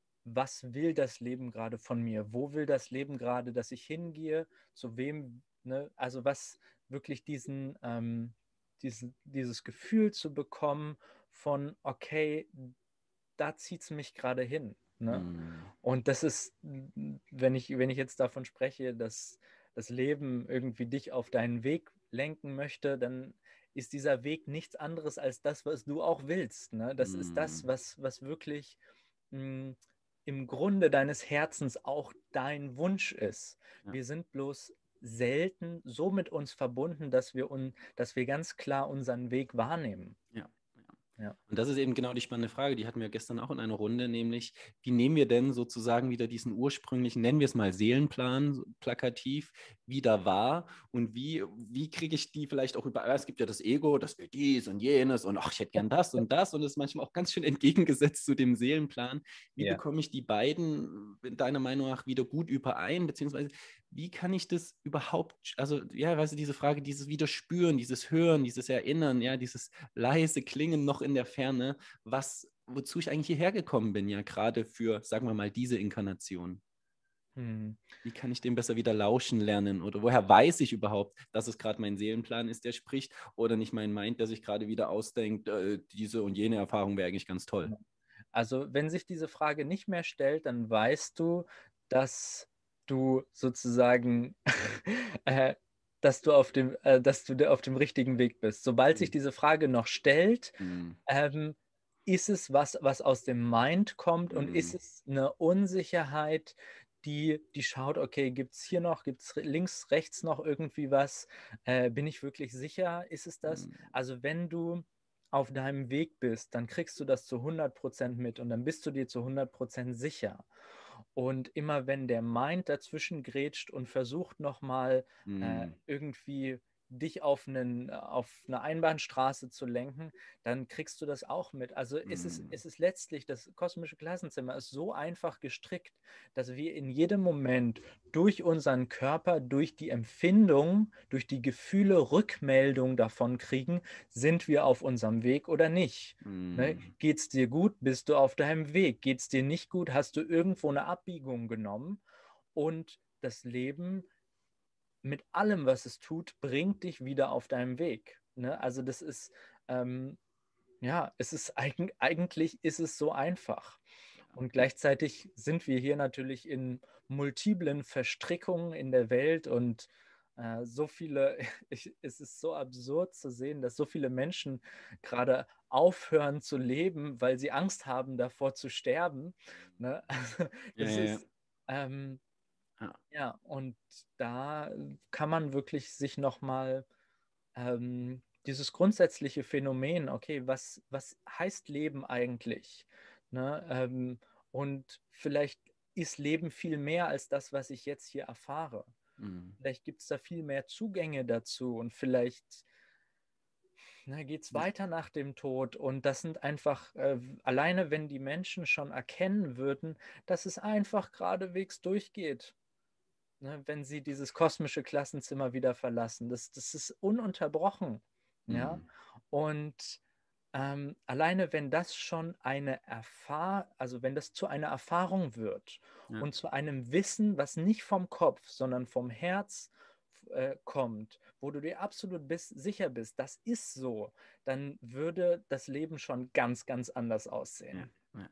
was will das Leben gerade von mir? Wo will das Leben gerade, dass ich hingehe? Zu wem? Ne? Also was wirklich diesen, ähm, diesen, dieses Gefühl zu bekommen von, okay, da zieht es mich gerade hin. Ne? Mhm. Und das ist, wenn ich, wenn ich jetzt davon spreche, dass das Leben irgendwie dich auf deinen Weg lenken möchte, dann ist dieser Weg nichts anderes als das, was du auch willst. Ne? Das ist das, Mhm. was, was wirklich mh, im Grunde deines Herzens auch dein Wunsch ist. Ja. Wir sind bloß selten so mit uns verbunden, dass wir, un, dass wir ganz klar unseren Weg wahrnehmen. Ja. Ja. Und das ist eben genau die spannende Frage, die hatten wir gestern auch in einer Runde, nämlich, wie nehmen wir denn sozusagen wieder diesen ursprünglichen, nennen wir es mal Seelenplan, so plakativ, wieder wahr und wie, wie kriege ich die vielleicht auch über, es gibt ja das Ego, das will dies und jenes und ach, ich hätte gern das und das und das ist manchmal auch ganz schön entgegengesetzt zu dem Seelenplan. Wie Ja. bekomme ich die beiden, deiner Meinung nach, wieder gut überein, beziehungsweise wie kann ich das überhaupt, also ja, weißt du, diese Frage, dieses Widerspüren, dieses Hören, dieses Erinnern, ja, dieses leise Klingen noch in der Ferne, was, wozu ich eigentlich hierher gekommen bin, ja, gerade für, sagen wir mal, diese Inkarnation. Hm. Wie kann ich dem besser wieder lauschen lernen? Oder woher weiß ich überhaupt, dass es gerade mein Seelenplan ist, der spricht, oder nicht mein Mind, der sich gerade wieder ausdenkt, äh, diese und jene Erfahrung wäre eigentlich ganz toll. Also, wenn sich diese Frage nicht mehr stellt, dann weißt du, dass du sozusagen, äh, dass du auf dem, äh, dass du auf dem richtigen Weg bist. Sobald sich Mhm. diese Frage noch stellt, Mhm. ähm, ist es was, was aus dem Mind kommt und ist Mhm. es eine Unsicherheit, die, die schaut, okay, gibt es hier noch, gibt es links, rechts noch irgendwie was? Äh, bin ich wirklich sicher? Ist es das? Mhm. Also, wenn du auf deinem Weg bist, dann kriegst du das zu hundert Prozent mit und dann bist du dir zu hundert Prozent sicher. Und immer wenn der Mind dazwischen grätscht und versucht nochmal äh, Mhm. irgendwie dich auf, einen, auf eine Einbahnstraße zu lenken, dann kriegst du das auch mit. Also ist es, Mhm. ist es letztlich, das kosmische Klassenzimmer ist so einfach gestrickt, dass wir in jedem Moment durch unseren Körper, durch die Empfindung, durch die Gefühle Rückmeldung davon kriegen, sind wir auf unserem Weg oder nicht. Ne? Mhm. Geht es dir gut, bist du auf deinem Weg. Geht es dir nicht gut, hast du irgendwo eine Abbiegung genommen und das Leben mit allem, was es tut, bringt dich wieder auf deinem Weg. Ne? Also das ist, ähm, ja, es ist eigen, eigentlich ist es so einfach. Und gleichzeitig sind wir hier natürlich in multiplen Verstrickungen in der Welt und äh, so viele, ich, es ist so absurd zu sehen, dass so viele Menschen gerade aufhören zu leben, weil sie Angst haben, davor zu sterben. Ne? Also Ja, das ja, ja. ist, ähm, Ja. ja, und da kann man wirklich sich nochmal ähm, dieses grundsätzliche Phänomen, okay, was, was heißt Leben eigentlich? Ne? Ähm, und vielleicht ist Leben viel mehr als das, was ich jetzt hier erfahre. Mhm. Vielleicht gibt es da viel mehr Zugänge dazu und vielleicht ne, geht es Ja. weiter nach dem Tod. Und das sind einfach, äh, alleine wenn die Menschen schon erkennen würden, dass es einfach geradewegs durchgeht, ne, wenn sie dieses kosmische Klassenzimmer wieder verlassen. Das, das ist ununterbrochen. Ja? Mhm. Und ähm, alleine wenn das schon eine Erfahrung, also wenn das zu einer Erfahrung wird Ja. und zu einem Wissen, was nicht vom Kopf, sondern vom Herz äh, kommt, wo du dir absolut bist, sicher bist, das ist so, dann würde das Leben schon ganz, ganz anders Ja. aussehen. Ja.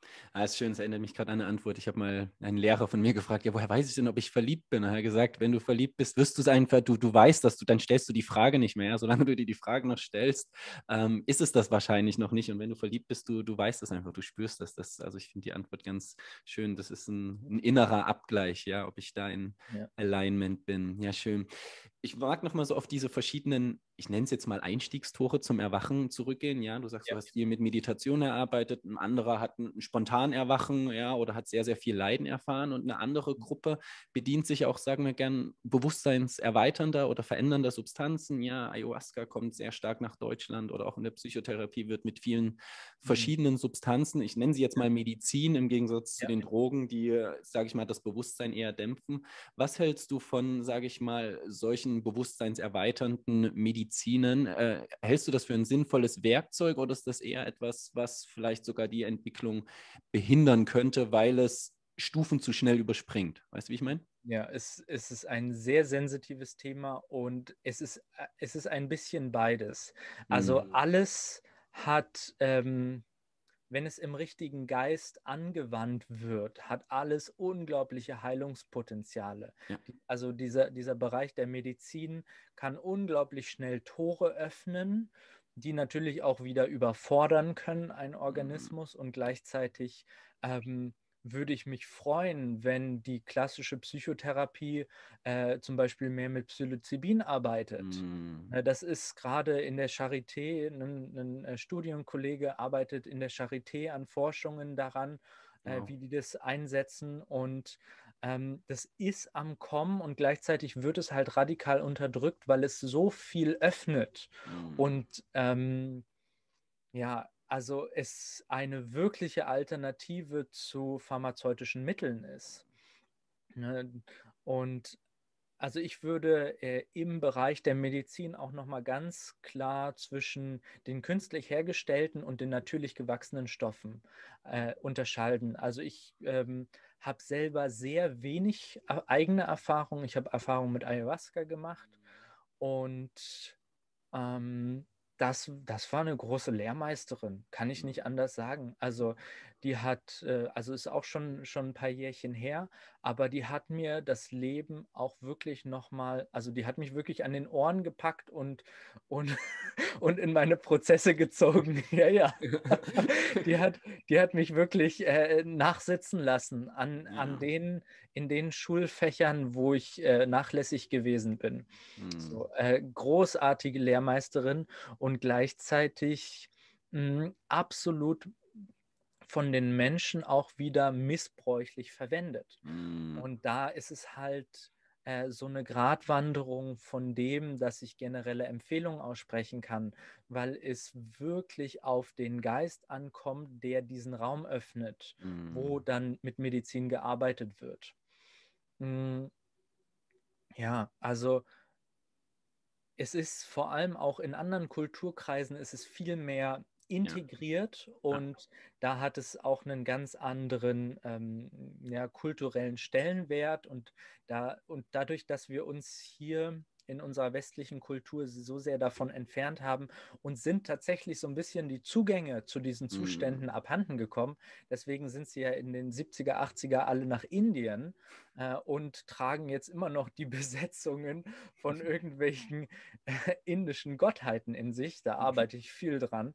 Ah, ist schön, es erinnert mich gerade an eine Antwort. Ich habe mal einen Lehrer von mir gefragt, ja, woher weiß ich denn, ob ich verliebt bin? Er hat gesagt, wenn du verliebt bist, wirst du es einfach, du, du weißt, dass du, dann stellst du die Frage nicht mehr. Solange du dir die Frage noch stellst, ähm, ist es das wahrscheinlich noch nicht. Und wenn du verliebt bist, du, du weißt es einfach, du spürst das. das also ich finde die Antwort ganz schön. Das ist ein, ein innerer Abgleich, ja, ob ich da in Ja. Alignment bin. Ja, schön. Ich mag nochmal so auf diese verschiedenen, ich nenne es jetzt mal Einstiegstore zum Erwachen zurückgehen. Ja, du sagst, Ja. du hast viel mit Meditation erarbeitet, ein anderer hat ein, ein Spontanerwachen, ja, oder hat sehr, sehr viel Leiden erfahren und eine andere Gruppe bedient sich auch, sagen wir gern, bewusstseinserweiternder oder verändernder Substanzen. Ja, Ayahuasca kommt sehr stark nach Deutschland oder auch in der Psychotherapie wird mit vielen Mhm. verschiedenen Substanzen, ich nenne sie jetzt mal Medizin im Gegensatz zu Ja. den Drogen, die, sage ich mal, das Bewusstsein eher dämpfen. Was hältst du von, sage ich mal, solchen bewusstseinserweiternden Medizinen? Äh, hältst du das für ein sinnvolles Werkzeug oder ist das eher etwas, was vielleicht sogar die Entwicklung behindern könnte, weil es Stufen zu schnell überspringt? Weißt du, wie ich meine? Ja, es, es ist ein sehr sensitives Thema und es ist, äh, es ist ein bisschen beides. Also Mhm. alles hat, ähm, wenn es im richtigen Geist angewandt wird, hat alles unglaubliche Heilungspotenziale. Ja. Also dieser, dieser Bereich der Medizin kann unglaublich schnell Tore öffnen, die natürlich auch wieder überfordern können, einen Mhm. Organismus. Und gleichzeitig ähm, würde ich mich freuen, wenn die klassische Psychotherapie äh, zum Beispiel mehr mit Psilocybin arbeitet. Mhm. Äh, Das ist gerade in der Charité, ein, ein äh, Studienkollege arbeitet in der Charité an Forschungen daran, äh, Wow. wie die das einsetzen. Und ähm, das ist am Kommen und gleichzeitig wird es halt radikal unterdrückt, weil es so viel öffnet. Mhm. Und ähm, ja, also es eine wirkliche Alternative zu pharmazeutischen Mitteln ist. Ne? Und also ich würde äh, im Bereich der Medizin auch nochmal ganz klar zwischen den künstlich hergestellten und den natürlich gewachsenen Stoffen äh, unterscheiden. Also ich ähm, habe selber sehr wenig äh, eigene Erfahrung. Ich habe Erfahrung mit Ayahuasca gemacht und ähm, das, das war eine große Lehrmeisterin, kann ich nicht anders sagen. Also die hat, äh, also ist auch schon, schon ein paar Jährchen her, aber die hat mir das Leben auch wirklich nochmal, also die hat mich wirklich an den Ohren gepackt und, und, und in meine Prozesse gezogen. Ja, ja. Die hat, die hat mich wirklich äh, nachsitzen lassen an, an Ja. den, in den Schulfächern, wo ich äh, nachlässig gewesen bin. Mhm. So, äh, großartige Lehrmeisterin und gleichzeitig mh, absolut von den Menschen auch wieder missbräuchlich verwendet. Mhm. Und da ist es halt äh, so eine Gratwanderung von dem, dass ich generelle Empfehlungen aussprechen kann, weil es wirklich auf den Geist ankommt, der diesen Raum öffnet, wo Mhm. dann mit Medizin gearbeitet wird. Mm, ja, also es ist vor allem auch in anderen Kulturkreisen, ist es viel mehr Ja. integriert Ja. und da hat es auch einen ganz anderen ähm, ja, kulturellen Stellenwert und, da, und dadurch, dass wir uns hier in unserer westlichen Kultur so sehr davon entfernt haben und sind tatsächlich so ein bisschen die Zugänge zu diesen Mhm. Zuständen abhanden gekommen. Deswegen sind sie ja in den siebziger, achtziger alle nach Indien äh, und tragen jetzt immer noch die Besetzungen von irgendwelchen äh, indischen Gottheiten in sich. Da arbeite ich viel dran.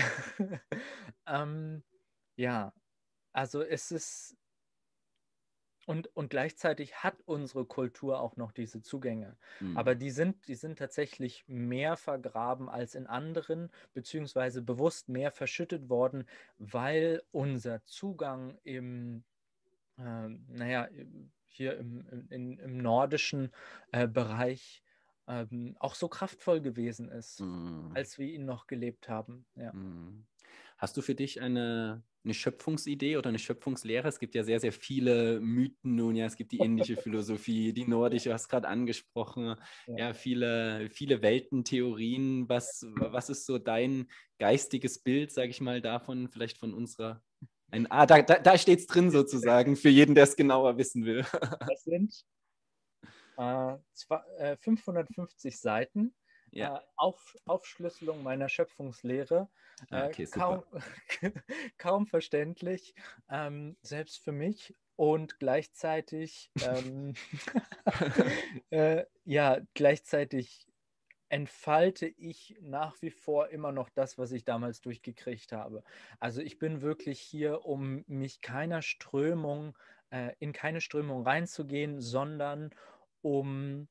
ähm, ja, also es ist, und, und gleichzeitig hat unsere Kultur auch noch diese Zugänge. Mhm. Aber die sind, die sind tatsächlich mehr vergraben als in anderen, beziehungsweise bewusst mehr verschüttet worden, weil unser Zugang im, äh, naja, hier im, im, im nordischen äh, Bereich ähm, auch so kraftvoll gewesen ist, Mhm. als wir ihn noch gelebt haben. Ja. Mhm. Hast du für dich eine, eine Schöpfungsidee oder eine Schöpfungslehre? Es gibt ja sehr, sehr viele Mythen nun, ja, es gibt die indische Philosophie, die nordische, hast gerade angesprochen, Ja. ja, viele, viele Weltentheorien. Was, was ist so dein geistiges Bild, sage ich mal, davon, vielleicht von unserer, ein, ah, da, da, da steht es drin sozusagen, für jeden, der es genauer wissen will. Das sind äh, zwei, äh, fünfhundertfünfzig Seiten. Ja. äh, Auf, Aufschlüsselung meiner Schöpfungslehre. Ah, Äh, okay, kaum, super. kaum verständlich, ähm, selbst für mich. Und gleichzeitig, ähm, äh, ja, gleichzeitig entfalte ich nach wie vor immer noch das, was ich damals durchgekriegt habe. Also ich bin wirklich hier, um mich keiner Strömung, äh, in keine Strömung reinzugehen, sondern um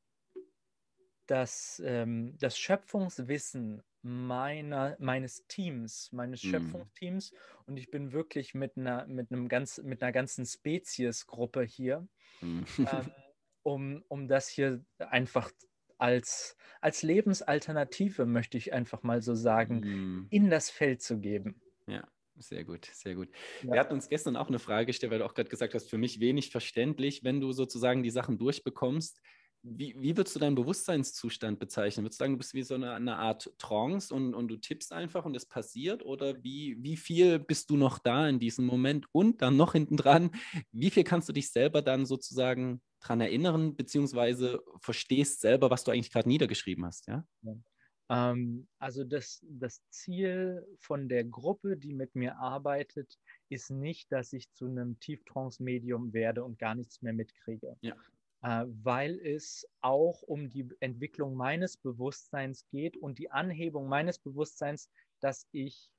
das, ähm, das Schöpfungswissen meiner, meines Teams, meines Hm. Schöpfungsteams, und ich bin wirklich mit einer, mit einem ganz, mit einer ganzen Speziesgruppe hier, Hm. ähm, um, um das hier einfach als, als Lebensalternative, möchte ich einfach mal so sagen, Hm. in das Feld zu geben. Ja, sehr gut, sehr gut. Ja. Wir hatten uns gestern auch eine Frage gestellt, weil du auch gerade gesagt hast, für mich wenig verständlich, wenn du sozusagen die Sachen durchbekommst. Wie, wie würdest du deinen Bewusstseinszustand bezeichnen? Würdest du sagen, du bist wie so eine, eine Art Trance und, und du tippst einfach und es passiert? Oder wie, wie viel bist du noch da in diesem Moment? Und dann noch hinten dran, wie viel kannst du dich selber dann sozusagen dran erinnern, beziehungsweise verstehst selber, was du eigentlich gerade niedergeschrieben hast? Ja? Ja. Ähm, also das, das Ziel von der Gruppe, die mit mir arbeitet, ist nicht, dass ich zu einem Tieftrance-Medium werde und gar nichts mehr mitkriege, Ja. äh, weil es auch um die Entwicklung meines Bewusstseins geht und die Anhebung meines Bewusstseins, dass ich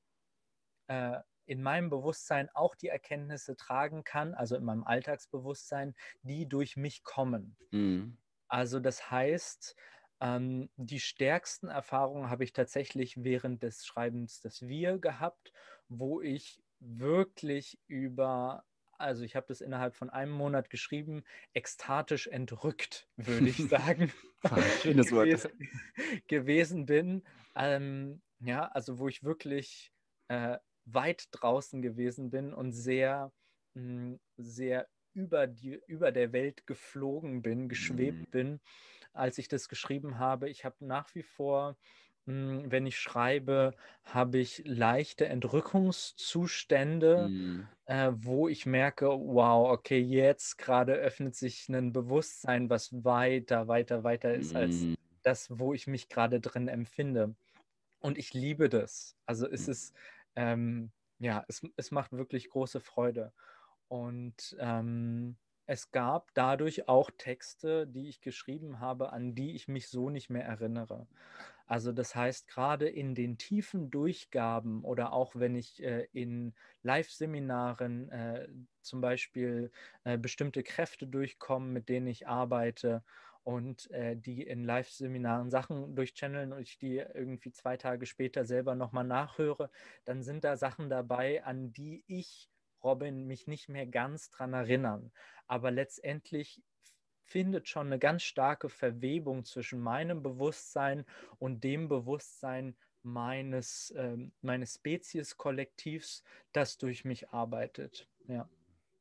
äh, in meinem Bewusstsein auch die Erkenntnisse tragen kann, also in meinem Alltagsbewusstsein, die durch mich kommen. Mhm. Also das heißt, ähm, die stärksten Erfahrungen habe ich tatsächlich während des Schreibens des Wir gehabt, wo ich wirklich über, also ich habe das innerhalb von einem Monat geschrieben, ekstatisch entrückt, würde ich sagen, Ah, schönes Wort. gewesen, gewesen bin. Ähm, ja, also wo ich wirklich äh, weit draußen gewesen bin und sehr, mh, sehr über die, über der Welt geflogen bin, Mhm. geschwebt bin, als ich das geschrieben habe. Ich habe nach wie vor, mh, wenn ich schreibe, habe ich leichte Entrückungszustände, Mhm. äh, wo ich merke, wow, okay, jetzt gerade öffnet sich ein Bewusstsein, was weiter, weiter, weiter ist als Mhm. das, wo ich mich gerade drin empfinde. Und ich liebe das. Also es ist, ähm, ja, es, es macht wirklich große Freude. Und ähm, es gab dadurch auch Texte, die ich geschrieben habe, an die ich mich so nicht mehr erinnere. Also das heißt, gerade in den tiefen Durchgaben oder auch wenn ich äh, in Live-Seminaren äh, zum Beispiel äh, bestimmte Kräfte durchkomme, mit denen ich arbeite, und äh, die in Live-Seminaren Sachen durchchanneln und ich die irgendwie zwei Tage später selber nochmal nachhöre, dann sind da Sachen dabei, an die ich, Robin, mich nicht mehr ganz dran erinnern. Aber letztendlich findet schon eine ganz starke Verwebung zwischen meinem Bewusstsein und dem Bewusstsein meines, ähm, meines Spezies-Kollektivs, das durch mich arbeitet. Ja.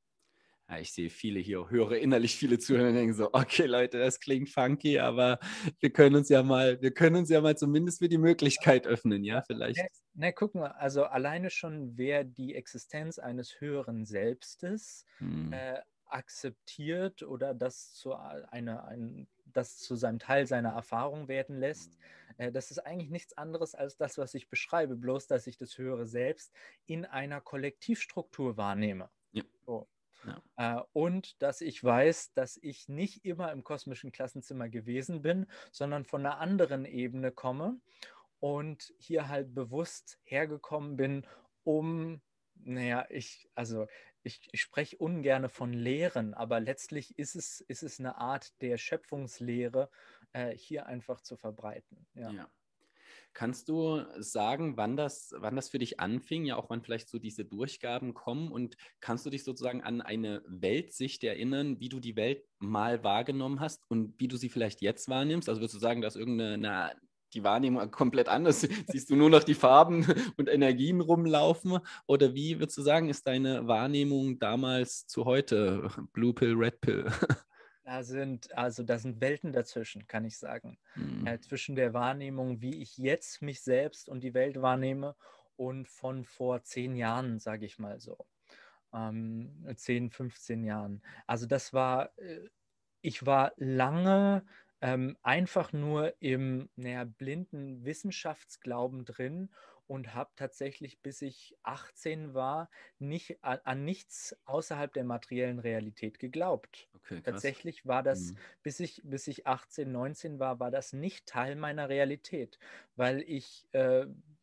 Ja, ich sehe viele hier, höre innerlich viele zuhören und denken so, okay Leute, das klingt funky, aber wir können uns ja mal, wir können uns ja mal zumindest für die Möglichkeit öffnen, ja, Ja, vielleicht. ne, ne, guck mal, also alleine schon, wer die Existenz eines höheren Selbstes Hm. äh, akzeptiert oder das zu, eine, ein, das zu seinem Teil seiner Erfahrung werden lässt, äh, das ist eigentlich nichts anderes als das, was ich beschreibe, bloß dass ich das höhere Selbst in einer Kollektivstruktur wahrnehme. Ja, So. ja. Äh, und dass ich weiß, dass ich nicht immer im kosmischen Klassenzimmer gewesen bin, sondern von einer anderen Ebene komme und hier halt bewusst hergekommen bin, um, naja, ich, also ich, ich spreche ungern von Lehren, aber letztlich ist es, ist es eine Art der Schöpfungslehre, äh, hier einfach zu verbreiten. Ja. Ja. Kannst du sagen, wann das, wann das für dich anfing, ja auch wann vielleicht so diese Durchgaben kommen und kannst du dich sozusagen an eine Weltsicht erinnern, wie du die Welt mal wahrgenommen hast und wie du sie vielleicht jetzt wahrnimmst? Also würdest du sagen, dass irgendeine eine, die Wahrnehmung komplett anders, siehst du nur noch die Farben und Energien rumlaufen oder wie würdest du sagen, ist deine Wahrnehmung damals zu heute? Blue Pill, Red Pill? Da sind, also da sind Welten dazwischen, kann ich sagen. Hm. Äh, zwischen der Wahrnehmung, wie ich jetzt mich selbst und die Welt wahrnehme, und von vor zehn Jahren, sage ich mal so. Ähm, zehn, fünfzehn Jahren. Also das war, äh, ich war lange ähm, einfach nur im, naja, blinden Wissenschaftsglauben drin und habe tatsächlich, bis ich achtzehn war, nicht an, an nichts außerhalb der materiellen Realität geglaubt. Okay, krass. Tatsächlich war das, Mhm. bis ich, bis ich achtzehn, neunzehn war, war das nicht Teil meiner Realität, weil ich äh,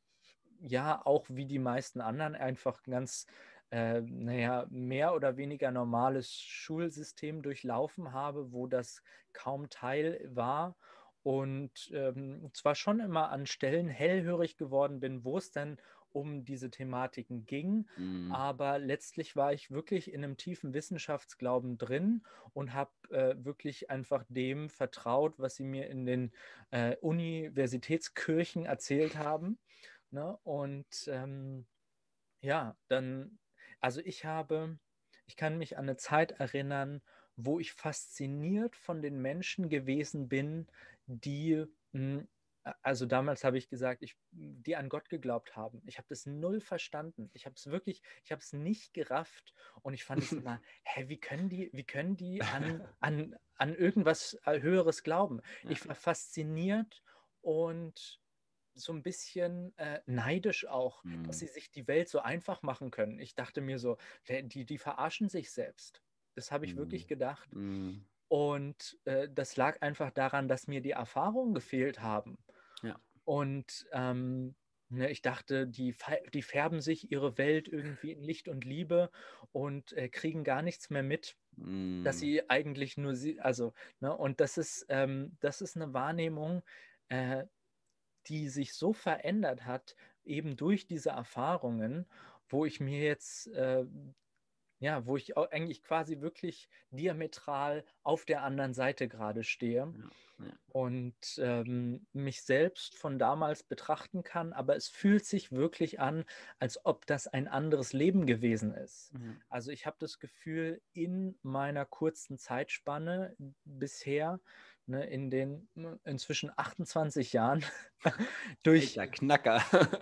ja auch wie die meisten anderen einfach ein ganz, äh, naja, mehr oder weniger normales Schulsystem durchlaufen habe, wo das kaum Teil war und ähm, zwar schon immer an Stellen hellhörig geworden bin, wo es dann um diese Thematiken ging, Mhm. aber letztlich war ich wirklich in einem tiefen Wissenschaftsglauben drin und habe äh, wirklich einfach dem vertraut, was sie mir in den äh, Universitätskirchen erzählt haben. Ne? Und ähm, ja, dann, also ich habe, ich kann mich an eine Zeit erinnern, wo ich fasziniert von den Menschen gewesen bin, die, mh, also damals habe ich gesagt, ich, die an Gott geglaubt haben. Ich habe das null verstanden. Ich habe es wirklich, ich habe es nicht gerafft und ich fand es immer, hä, wie können die, wie können die an, an, an irgendwas äh, Höheres glauben? Ja. Ich war fasziniert und so ein bisschen äh, neidisch auch, dass Mhm. sie sich die Welt so einfach machen können. Ich dachte mir so, wer- die, die verarschen sich selbst. Das habe ich Mhm. wirklich gedacht. Mhm. Und äh, das lag einfach daran, dass mir die Erfahrungen gefehlt haben. Ja. Und ähm, ne, ich dachte, die, fe- die färben sich ihre Welt irgendwie in Licht und Liebe und äh, kriegen gar nichts mehr mit, dass Mhm. sie eigentlich nur sie, also, ne, und das ist, ähm, das ist eine Wahrnehmung, äh, die sich so verändert hat, eben durch diese Erfahrungen, wo ich mir jetzt, äh, ja, wo ich auch eigentlich quasi wirklich diametral auf der anderen Seite gerade stehe Ja. Ja. und ähm, mich selbst von damals betrachten kann, aber es fühlt sich wirklich an, als ob das ein anderes Leben gewesen ist. Ja. Also ich habe das Gefühl, in meiner kurzen Zeitspanne bisher, ne, in den ne, inzwischen achtundzwanzig Jahren, durch, Alter Knacker.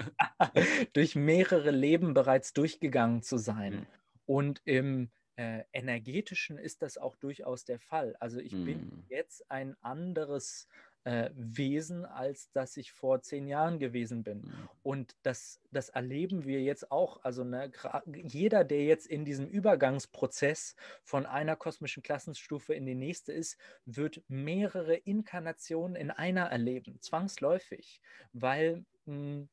durch mehrere Leben bereits durchgegangen zu Ja. sein. Und im äh, energetischen ist das auch durchaus der Fall. Also ich bin Mhm. jetzt ein anderes äh, Wesen, als das ich vor zehn Jahren gewesen bin. Mhm. Und das, das erleben wir jetzt auch. Also ne, jeder, der jetzt in diesem Übergangsprozess von einer kosmischen Klassenstufe in die nächste ist, wird mehrere Inkarnationen in einer erleben, zwangsläufig, weil mh,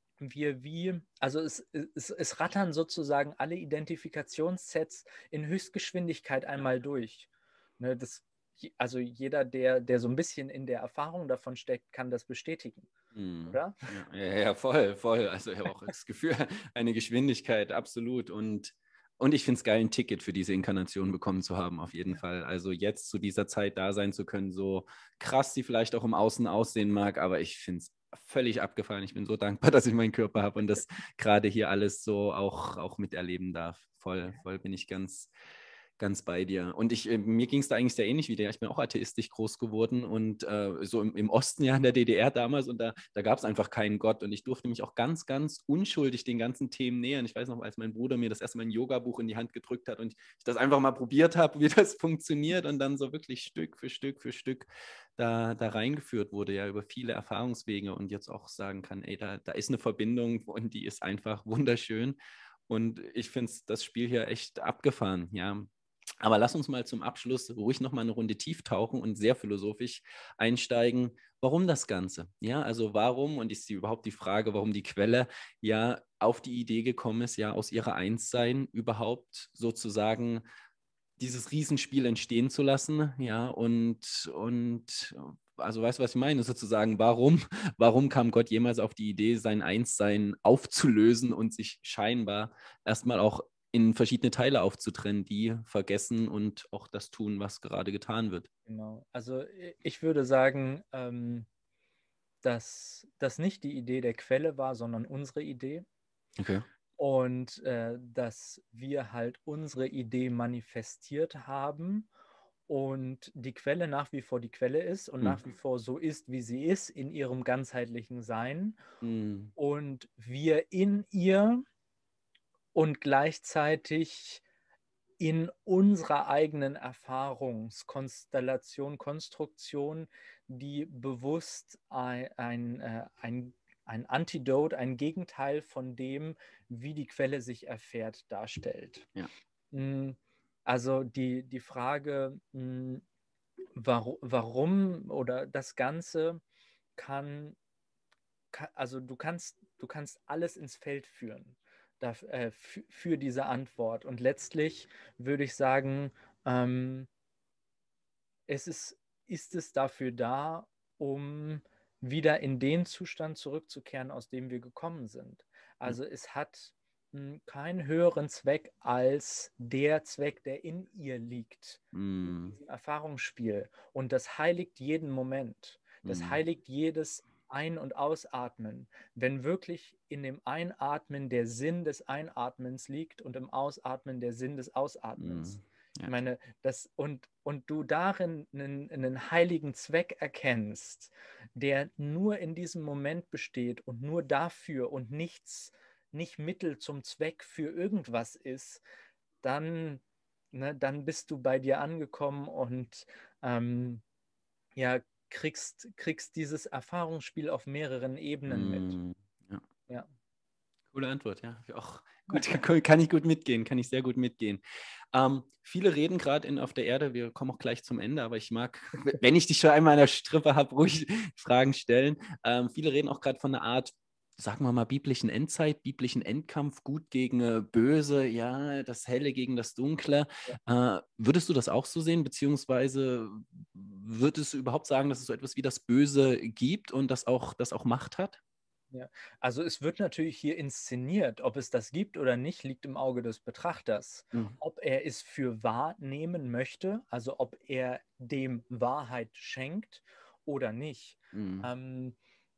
wir wie, also es, es, es rattern sozusagen alle Identifikationssets in Höchstgeschwindigkeit einmal durch. Ne, das, also jeder, der, der so ein bisschen in der Erfahrung davon steckt, kann das bestätigen, Mhm. oder? Ja, ja, ja, voll, voll. Also ich habe auch das Gefühl, eine Geschwindigkeit, absolut. Und, und ich finde es geil, ein Ticket für diese Inkarnation bekommen zu haben, auf jeden Ja. Fall. Also jetzt zu dieser Zeit da sein zu können, so krass sie vielleicht auch im Außen aussehen mag, aber ich finde es völlig abgefahren. Ich bin so dankbar, dass ich meinen Körper habe und das gerade hier alles so auch, auch miterleben darf. Voll, voll bin ich ganz, ganz bei dir. Und ich, äh, mir ging es da eigentlich sehr ähnlich wie dir. Ich bin auch atheistisch groß geworden und äh, so im, im Osten ja in der D D R damals und da, da gab es einfach keinen Gott und ich durfte mich auch ganz, ganz unschuldig den ganzen Themen nähern. Ich weiß noch, als mein Bruder mir das erste Mal ein Yoga-Buch in die Hand gedrückt hat und ich das einfach mal probiert habe, wie das funktioniert und dann so wirklich Stück für Stück für Stück da, da reingeführt wurde, ja, über viele Erfahrungswege und jetzt auch sagen kann, ey, da, da ist eine Verbindung und die ist einfach wunderschön. Und ich finde das Spiel hier echt abgefahren, ja. Aber lass uns mal zum Abschluss ruhig noch mal eine Runde tief tauchen und sehr philosophisch einsteigen. Warum das Ganze? Ja, also warum, und ist die überhaupt die Frage, warum die Quelle ja auf die Idee gekommen ist, ja aus ihrer Einssein überhaupt sozusagen dieses Riesenspiel entstehen zu lassen, ja, und, und also weißt du, was ich meine? Sozusagen, warum, warum kam Gott jemals auf die Idee, sein Einssein aufzulösen und sich scheinbar erstmal auch in verschiedene Teile aufzutrennen, die vergessen und auch das tun, was gerade getan wird. Genau. Also ich würde sagen, ähm, dass das nicht die Idee der Quelle war, sondern unsere Idee. Okay. Und äh, dass wir halt unsere Idee manifestiert haben und die Quelle nach wie vor die Quelle ist und Hm. nach wie vor so ist, wie sie ist in ihrem ganzheitlichen Sein Hm. und wir in ihr und gleichzeitig in unserer eigenen Erfahrungskonstellation, Konstruktion, die bewusst ein, ein, äh, ein, ein Antidot, ein Gegenteil von dem, wie die Quelle sich erfährt, darstellt. Ja. Mm, Also die, die Frage, mm, warum, warum oder das Ganze kann, kann, also du kannst, du kannst alles ins Feld führen da, äh, für, für diese Antwort. Und letztlich würde ich sagen, ähm, es ist, ist es dafür da, um wieder in den Zustand zurückzukehren, aus dem wir gekommen sind. Also es hat mh, keinen höheren Zweck als der Zweck, der in ihr liegt, in Mm, diesem Erfahrungsspiel. Und das heiligt jeden Moment. Das mm, heiligt jedes Ein- und Ausatmen. Wenn wirklich in dem Einatmen der Sinn des Einatmens liegt und im Ausatmen der Sinn des mm. Ausatmens. Ich Ja. meine, das und, und du darin einen, einen heiligen Zweck erkennst, der nur in diesem Moment besteht und nur dafür und nichts, nicht Mittel zum Zweck für irgendwas ist, dann, ne, dann bist du bei dir angekommen und ähm, ja, kriegst, kriegst dieses Erfahrungsspiel auf mehreren Ebenen mit. Mm, ja. Ja. Coole Antwort, ja. Auch gut, kann ich gut mitgehen, kann ich sehr gut mitgehen. Ähm, viele reden gerade auf der Erde, wir kommen auch gleich zum Ende, aber ich mag, wenn ich dich schon einmal an der Strippe habe, ruhig Fragen stellen. Ähm, viele reden auch gerade von einer Art, sagen wir mal, biblischen Endzeit, biblischen Endkampf, gut gegen äh, böse, ja, das Helle gegen das Dunkle. Äh, würdest du das auch so sehen, beziehungsweise würdest du überhaupt sagen, dass es so etwas wie das Böse gibt und das auch, das auch Macht hat? Ja, also es wird natürlich hier inszeniert. Ob es das gibt oder nicht, liegt im Auge des Betrachters. Mhm. Ob er es für wahr nehmen möchte, also ob er dem Wahrheit schenkt oder nicht. Mhm. Ähm,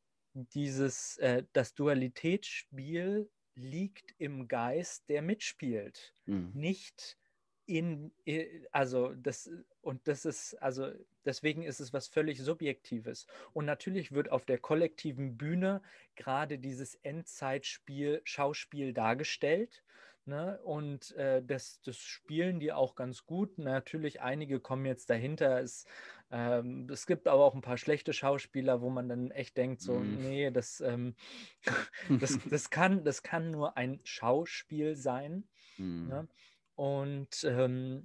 dieses, äh, das Dualitätsspiel liegt im Geist, der mitspielt, Mhm. nicht in, äh, also das, und das ist, also deswegen ist es was völlig Subjektives. Und natürlich wird auf der kollektiven Bühne gerade dieses Endzeitspiel, Schauspiel dargestellt. Ne? Und äh, das, das spielen die auch ganz gut. Natürlich, einige kommen jetzt dahinter. Es, ähm, es gibt aber auch ein paar schlechte Schauspieler, wo man dann echt denkt, so, Mhm. nee, das, ähm, das, das, kann, das kann nur ein Schauspiel sein. Mhm. Ne? Und ähm,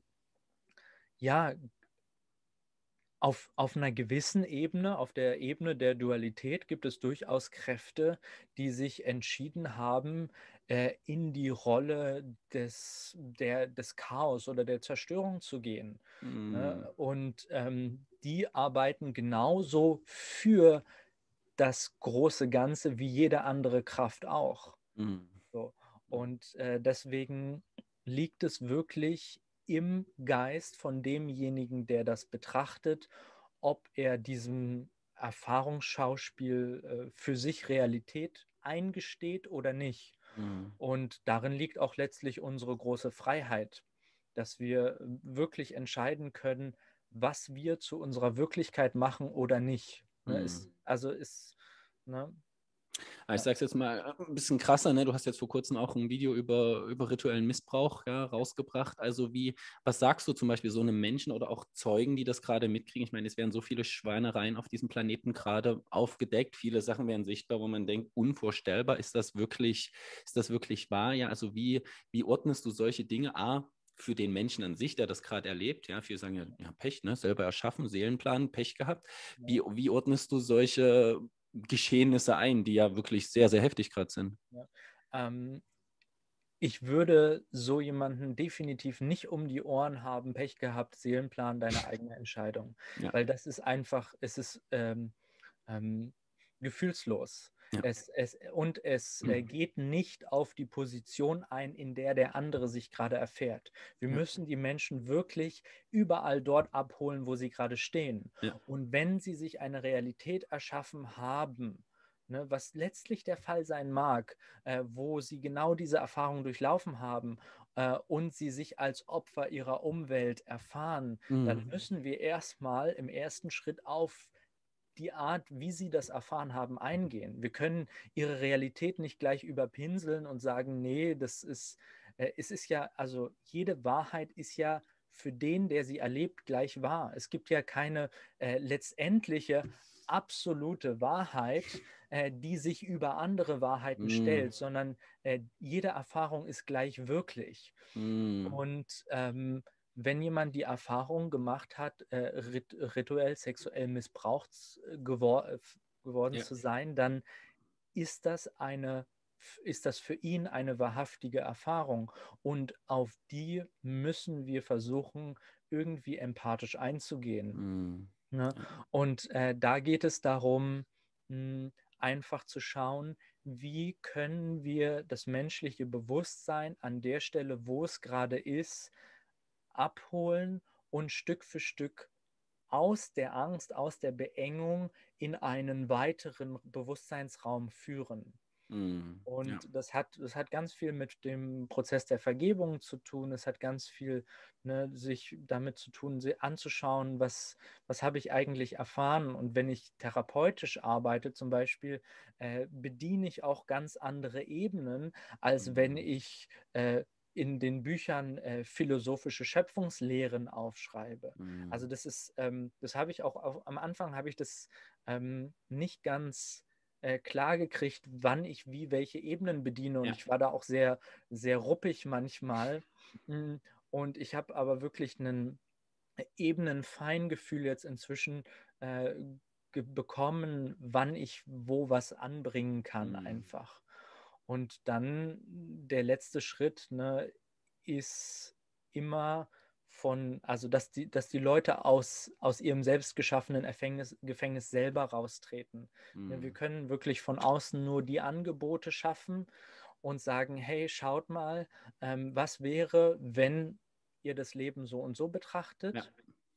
ja, auf, auf einer gewissen Ebene, auf der Ebene der Dualität, gibt es durchaus Kräfte, die sich entschieden haben, äh, in die Rolle des, der, des Chaos oder der Zerstörung zu gehen. Mhm. Ne? Und ähm, die arbeiten genauso für das große Ganze wie jede andere Kraft auch. Mhm. So. Und äh, deswegen liegt es wirklich im Geist von demjenigen, der das betrachtet, ob er diesem Erfahrungsschauspiel äh, für sich Realität eingesteht oder nicht. Mhm. Und darin liegt auch letztlich unsere große Freiheit, dass wir wirklich entscheiden können, was wir zu unserer Wirklichkeit machen oder nicht. Ne, Mhm. ist, also ist, ne, Aber ich ja, sage es jetzt mal äh, ein bisschen krasser, ne? Du hast jetzt vor kurzem auch ein Video über, über rituellen Missbrauch, ja, rausgebracht. Also wie, was sagst du zum Beispiel so einem Menschen oder auch Zeugen, die das gerade mitkriegen? Ich meine, es werden so viele Schweinereien auf diesem Planeten gerade aufgedeckt. Viele Sachen werden sichtbar, wo man denkt, unvorstellbar. Ist das wirklich, ist das wirklich wahr? Ja, also wie, wie ordnest du solche Dinge? A, für den Menschen an sich, der das gerade erlebt, ja, viele sagen ja, ja, Pech, ne, selber erschaffen, Seelenplan, Pech gehabt. ja, Wie, wie ordnest du solche Geschehnisse ein, die ja wirklich sehr, sehr heftig gerade sind? ja. Ähm, Ich würde so jemanden definitiv nicht um die Ohren haben, Pech gehabt, Seelenplan, deine eigene Entscheidung. Ja, Weil das ist einfach, es ist ähm, ähm, gefühlslos. ja. Es, es, und es äh, geht nicht auf die Position ein, in der der andere sich gerade erfährt. Wir Ja, müssen die Menschen wirklich überall dort abholen, wo sie gerade stehen. ja. Und wenn sie sich eine Realität erschaffen haben, ne, was letztlich der Fall sein mag, äh, wo sie genau diese Erfahrung durchlaufen haben äh, und sie sich als Opfer ihrer Umwelt erfahren, dann Mhm. müssen wir erstmal im ersten Schritt auf die Art, wie sie das erfahren haben, eingehen. Wir können ihre Realität nicht gleich überpinseln und sagen, nee, das ist, äh, es ist ja, also jede Wahrheit ist ja für den, der sie erlebt, gleich wahr. Es gibt ja keine äh, letztendliche absolute Wahrheit, äh, die sich über andere Wahrheiten Mm, stellt, sondern äh, jede Erfahrung ist gleich wirklich. mm, Und ähm, wenn jemand die Erfahrung gemacht hat, äh, rit rituell sexuell missbraucht gewor geworden ja. zu sein, dann ist das eine, ist das für ihn eine wahrhaftige Erfahrung. Und auf die müssen wir versuchen, irgendwie empathisch einzugehen. Mm, Ne? ja. Und äh, da geht es darum, mh, einfach zu schauen, wie können wir das menschliche Bewusstsein an der Stelle, wo es gerade ist, abholen und Stück für Stück aus der Angst, aus der Beengung in einen weiteren Bewusstseinsraum führen. Mm, ja. Und das hat, das hat ganz viel mit dem Prozess der Vergebung zu tun. Es hat ganz viel, ne, sich damit zu tun, sie anzuschauen, was, was habe ich eigentlich erfahren. Und wenn ich therapeutisch arbeite zum Beispiel, äh, bediene ich auch ganz andere Ebenen, als wenn Mm, ich äh, in den Büchern äh, philosophische Schöpfungslehren aufschreibe. Also mm, das ist, ähm, das habe ich auch, auch am Anfang habe ich das ähm, nicht ganz äh, klar gekriegt, wann ich wie welche Ebenen bediene. Und ja. ich war da auch sehr, sehr ruppig manchmal. Mm, Und ich habe aber wirklich ein Ebenenfeingefühl jetzt inzwischen äh, bekommen, wann ich wo was anbringen kann Mm, einfach. Und dann der letzte Schritt, ne, ist immer von, also dass die, dass die Leute aus, aus ihrem selbst geschaffenen Gefängnis, Gefängnis selber raustreten. Ne, wir mm, können wirklich von außen nur die Angebote schaffen und sagen, hey, schaut mal, ähm, was wäre, wenn ihr das Leben so und so ja. betrachtet.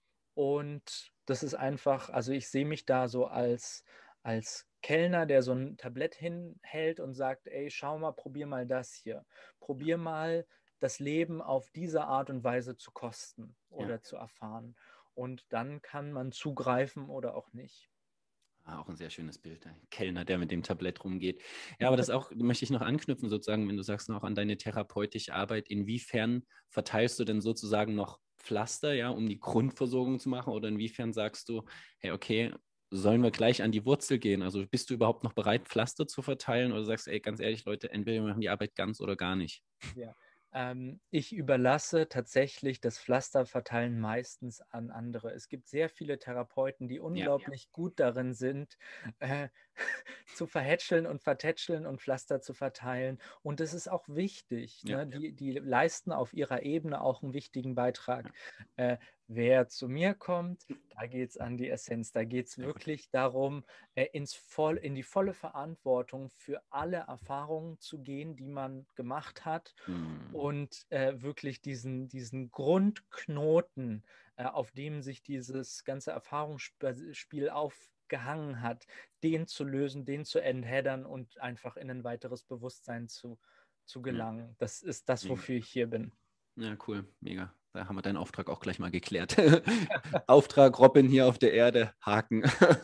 Und das ist einfach, also ich sehe mich da so als, als Kellner, der so ein Tablett hinhält und sagt, ey, schau mal, probier mal das hier. Probier mal das Leben auf diese Art und Weise zu kosten Ja. oder zu erfahren. Und dann kann man zugreifen oder auch nicht. Ah, auch ein sehr schönes Bild. Ein Kellner, der mit dem Tablett rumgeht. Ja, aber das auch möchte ich noch anknüpfen, sozusagen, wenn du sagst, noch an deine therapeutische Arbeit. Inwiefern verteilst du denn sozusagen noch Pflaster, ja, um die Grundversorgung zu machen? Oder inwiefern sagst du, hey, okay, sollen wir gleich an die Wurzel gehen? Also bist du überhaupt noch bereit, Pflaster zu verteilen? Oder sagst du, ey, ganz ehrlich, Leute, entweder wir machen die Arbeit ganz oder gar nicht? Ja. Ähm, ich überlasse tatsächlich das Pflasterverteilen meistens an andere. Es gibt sehr viele Therapeuten, die Ja, unglaublich gut darin sind, äh, zu verhätscheln und vertätscheln und Pflaster zu verteilen. Und das ist auch wichtig. ja, Ne? Die, die leisten auf ihrer Ebene auch einen wichtigen ja, Beitrag. Äh, wer zu mir kommt, da geht es an die Essenz. Da geht es sehr gut. wirklich darum, äh, ins voll, in die volle Verantwortung für alle Erfahrungen zu gehen, die man gemacht hat Hm, und äh, wirklich diesen, diesen Grundknoten, äh, auf dem sich dieses ganze Erfahrungsspiel aufgehangen hat, den zu lösen, den zu entheddern und einfach in ein weiteres Bewusstsein zu, zu ja, gelangen. Das ist das, mega. wofür ich hier bin. Ja, cool, mega. Da haben wir deinen Auftrag auch gleich mal geklärt. Auftrag Robin hier auf der Erde, Haken.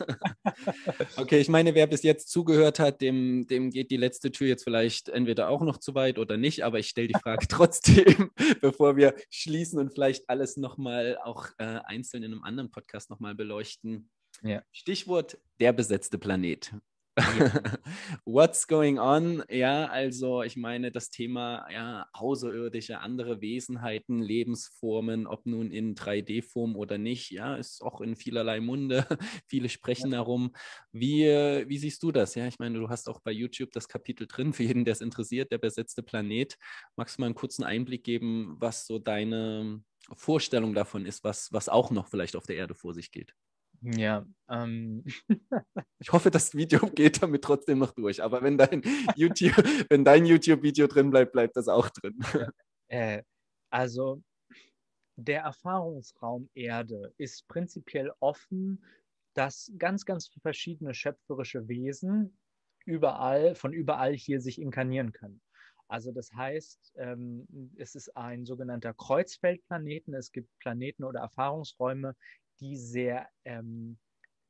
Okay, ich meine, wer bis jetzt zugehört hat, dem, dem geht die letzte Tür jetzt vielleicht entweder auch noch zu weit oder nicht, aber ich stelle die Frage trotzdem, bevor wir schließen und vielleicht alles nochmal auch äh, einzeln in einem anderen Podcast nochmal beleuchten. Ja. Stichwort der besetzte Planet. Ja. What's going on? Ja, also ich meine, das Thema ja, außerirdische, andere Wesenheiten, Lebensformen, ob nun in drei D-Form oder nicht, ja, ist auch in vielerlei Munde. Viele sprechen darum. Wie, wie siehst du das? Ja, ich meine, du hast auch bei YouTube das Kapitel drin, für jeden, der es interessiert, der besetzte Planet. Magst du mal einen kurzen Einblick geben, was so deine Vorstellung davon ist, was, was auch noch vielleicht auf der Erde vor sich geht? Ja, ähm, Ich hoffe, das Video geht damit trotzdem noch durch. Aber wenn dein YouTube, wenn dein YouTube-Video drin bleibt, bleibt das auch drin. äh, also der Erfahrungsraum Erde ist prinzipiell offen, dass ganz, ganz verschiedene schöpferische Wesen überall, von überall hier sich inkarnieren können. Also das heißt, ähm, es ist ein sogenannter Kreuzfeldplaneten. Es gibt Planeten oder Erfahrungsräume, die sehr ähm,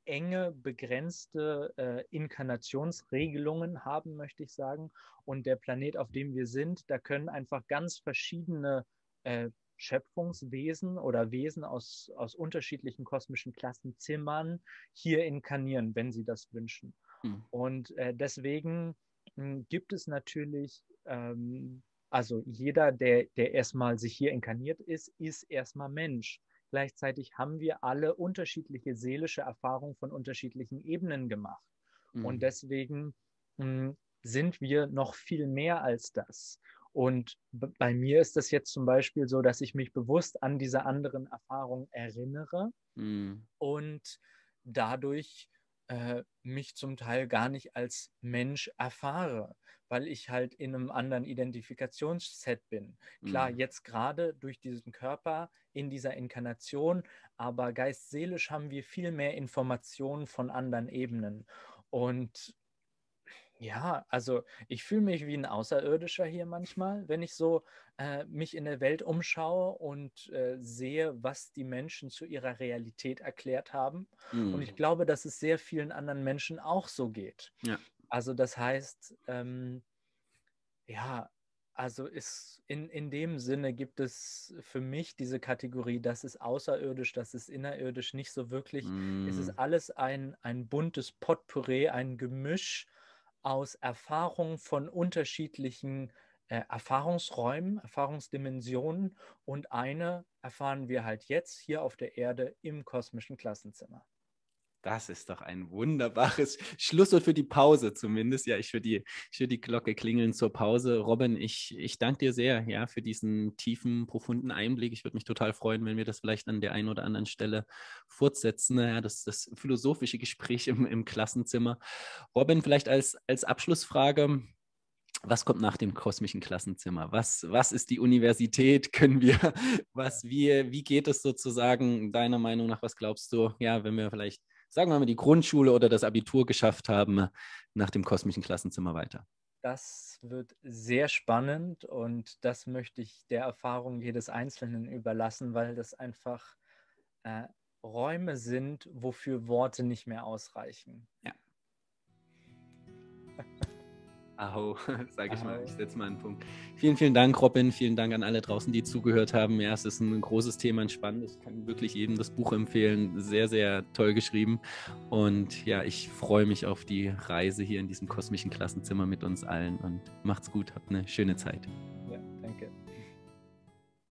enge, begrenzte äh, Inkarnationsregelungen haben, möchte ich sagen. Und der Planet, auf dem wir sind, da können einfach ganz verschiedene äh, Schöpfungswesen oder Wesen aus, aus unterschiedlichen kosmischen Klassenzimmern hier inkarnieren, wenn sie das wünschen. Hm. Und äh, deswegen mh, gibt es natürlich, ähm, also jeder, der, der erstmal sich hier inkarniert ist, ist erstmal Mensch. Gleichzeitig haben wir alle unterschiedliche seelische Erfahrungen von unterschiedlichen Ebenen gemacht. Hm. Und deswegen mh, sind wir noch viel mehr als das. Und bei mir ist das jetzt zum Beispiel so, dass ich mich bewusst an diese anderen Erfahrungen erinnere hm. und dadurch äh, mich zum Teil gar nicht als Mensch erfahre, weil ich halt in einem anderen Identifikationsset bin. Klar, hm. jetzt gerade durch diesen Körper in dieser Inkarnation, aber geist-seelisch haben wir viel mehr Informationen von anderen Ebenen. Und ja, also ich fühle mich wie ein Außerirdischer hier manchmal, wenn ich so äh, mich in der Welt umschaue und äh, sehe, was die Menschen zu ihrer Realität erklärt haben. Und Hm. ich glaube, dass es sehr vielen anderen Menschen auch so geht. Ja. Also das heißt, ähm, ja, also ist in, in dem Sinne gibt es für mich diese Kategorie, das ist außerirdisch, das ist innerirdisch, nicht so wirklich. Es ist Hm. alles ein, ein buntes Potpourri, ein Gemisch aus Erfahrungen von unterschiedlichen äh, Erfahrungsräumen, Erfahrungsdimensionen und eine erfahren wir halt jetzt hier auf der Erde im kosmischen Klassenzimmer. Das ist doch ein wunderbares Schlusswort für die Pause zumindest. Ja, ich würde die, ich würde die Glocke klingeln zur Pause. Robin, ich, ich danke dir sehr, ja, für diesen tiefen, profunden Einblick. Ich würde mich total freuen, wenn wir das vielleicht an der einen oder anderen Stelle fortsetzen. Ja, das, das philosophische Gespräch im, im Klassenzimmer. Robin, vielleicht als, als Abschlussfrage. Was kommt nach dem kosmischen Klassenzimmer? Was, was ist die Universität? Können wir, was wir, wie geht es sozusagen deiner Meinung nach? Was glaubst du? Ja, wenn wir vielleicht, sagen wir mal, die Grundschule oder das Abitur geschafft haben, nach dem kosmischen Klassenzimmer weiter? Das wird sehr spannend und das möchte ich der Erfahrung jedes Einzelnen überlassen, weil das einfach äh, Räume sind, wofür Worte nicht mehr ausreichen. Ja. Aho, sage ich mal. Ich setze mal einen Punkt. Vielen, vielen Dank, Robin. Vielen Dank an alle draußen, die zugehört haben. Ja, es ist ein großes Thema, ein spannendes. Ich kann wirklich jedem das Buch empfehlen. Sehr, sehr toll geschrieben. Und ja, ich freue mich auf die Reise hier in diesem kosmischen Klassenzimmer mit uns allen. Und macht's gut, habt eine schöne Zeit.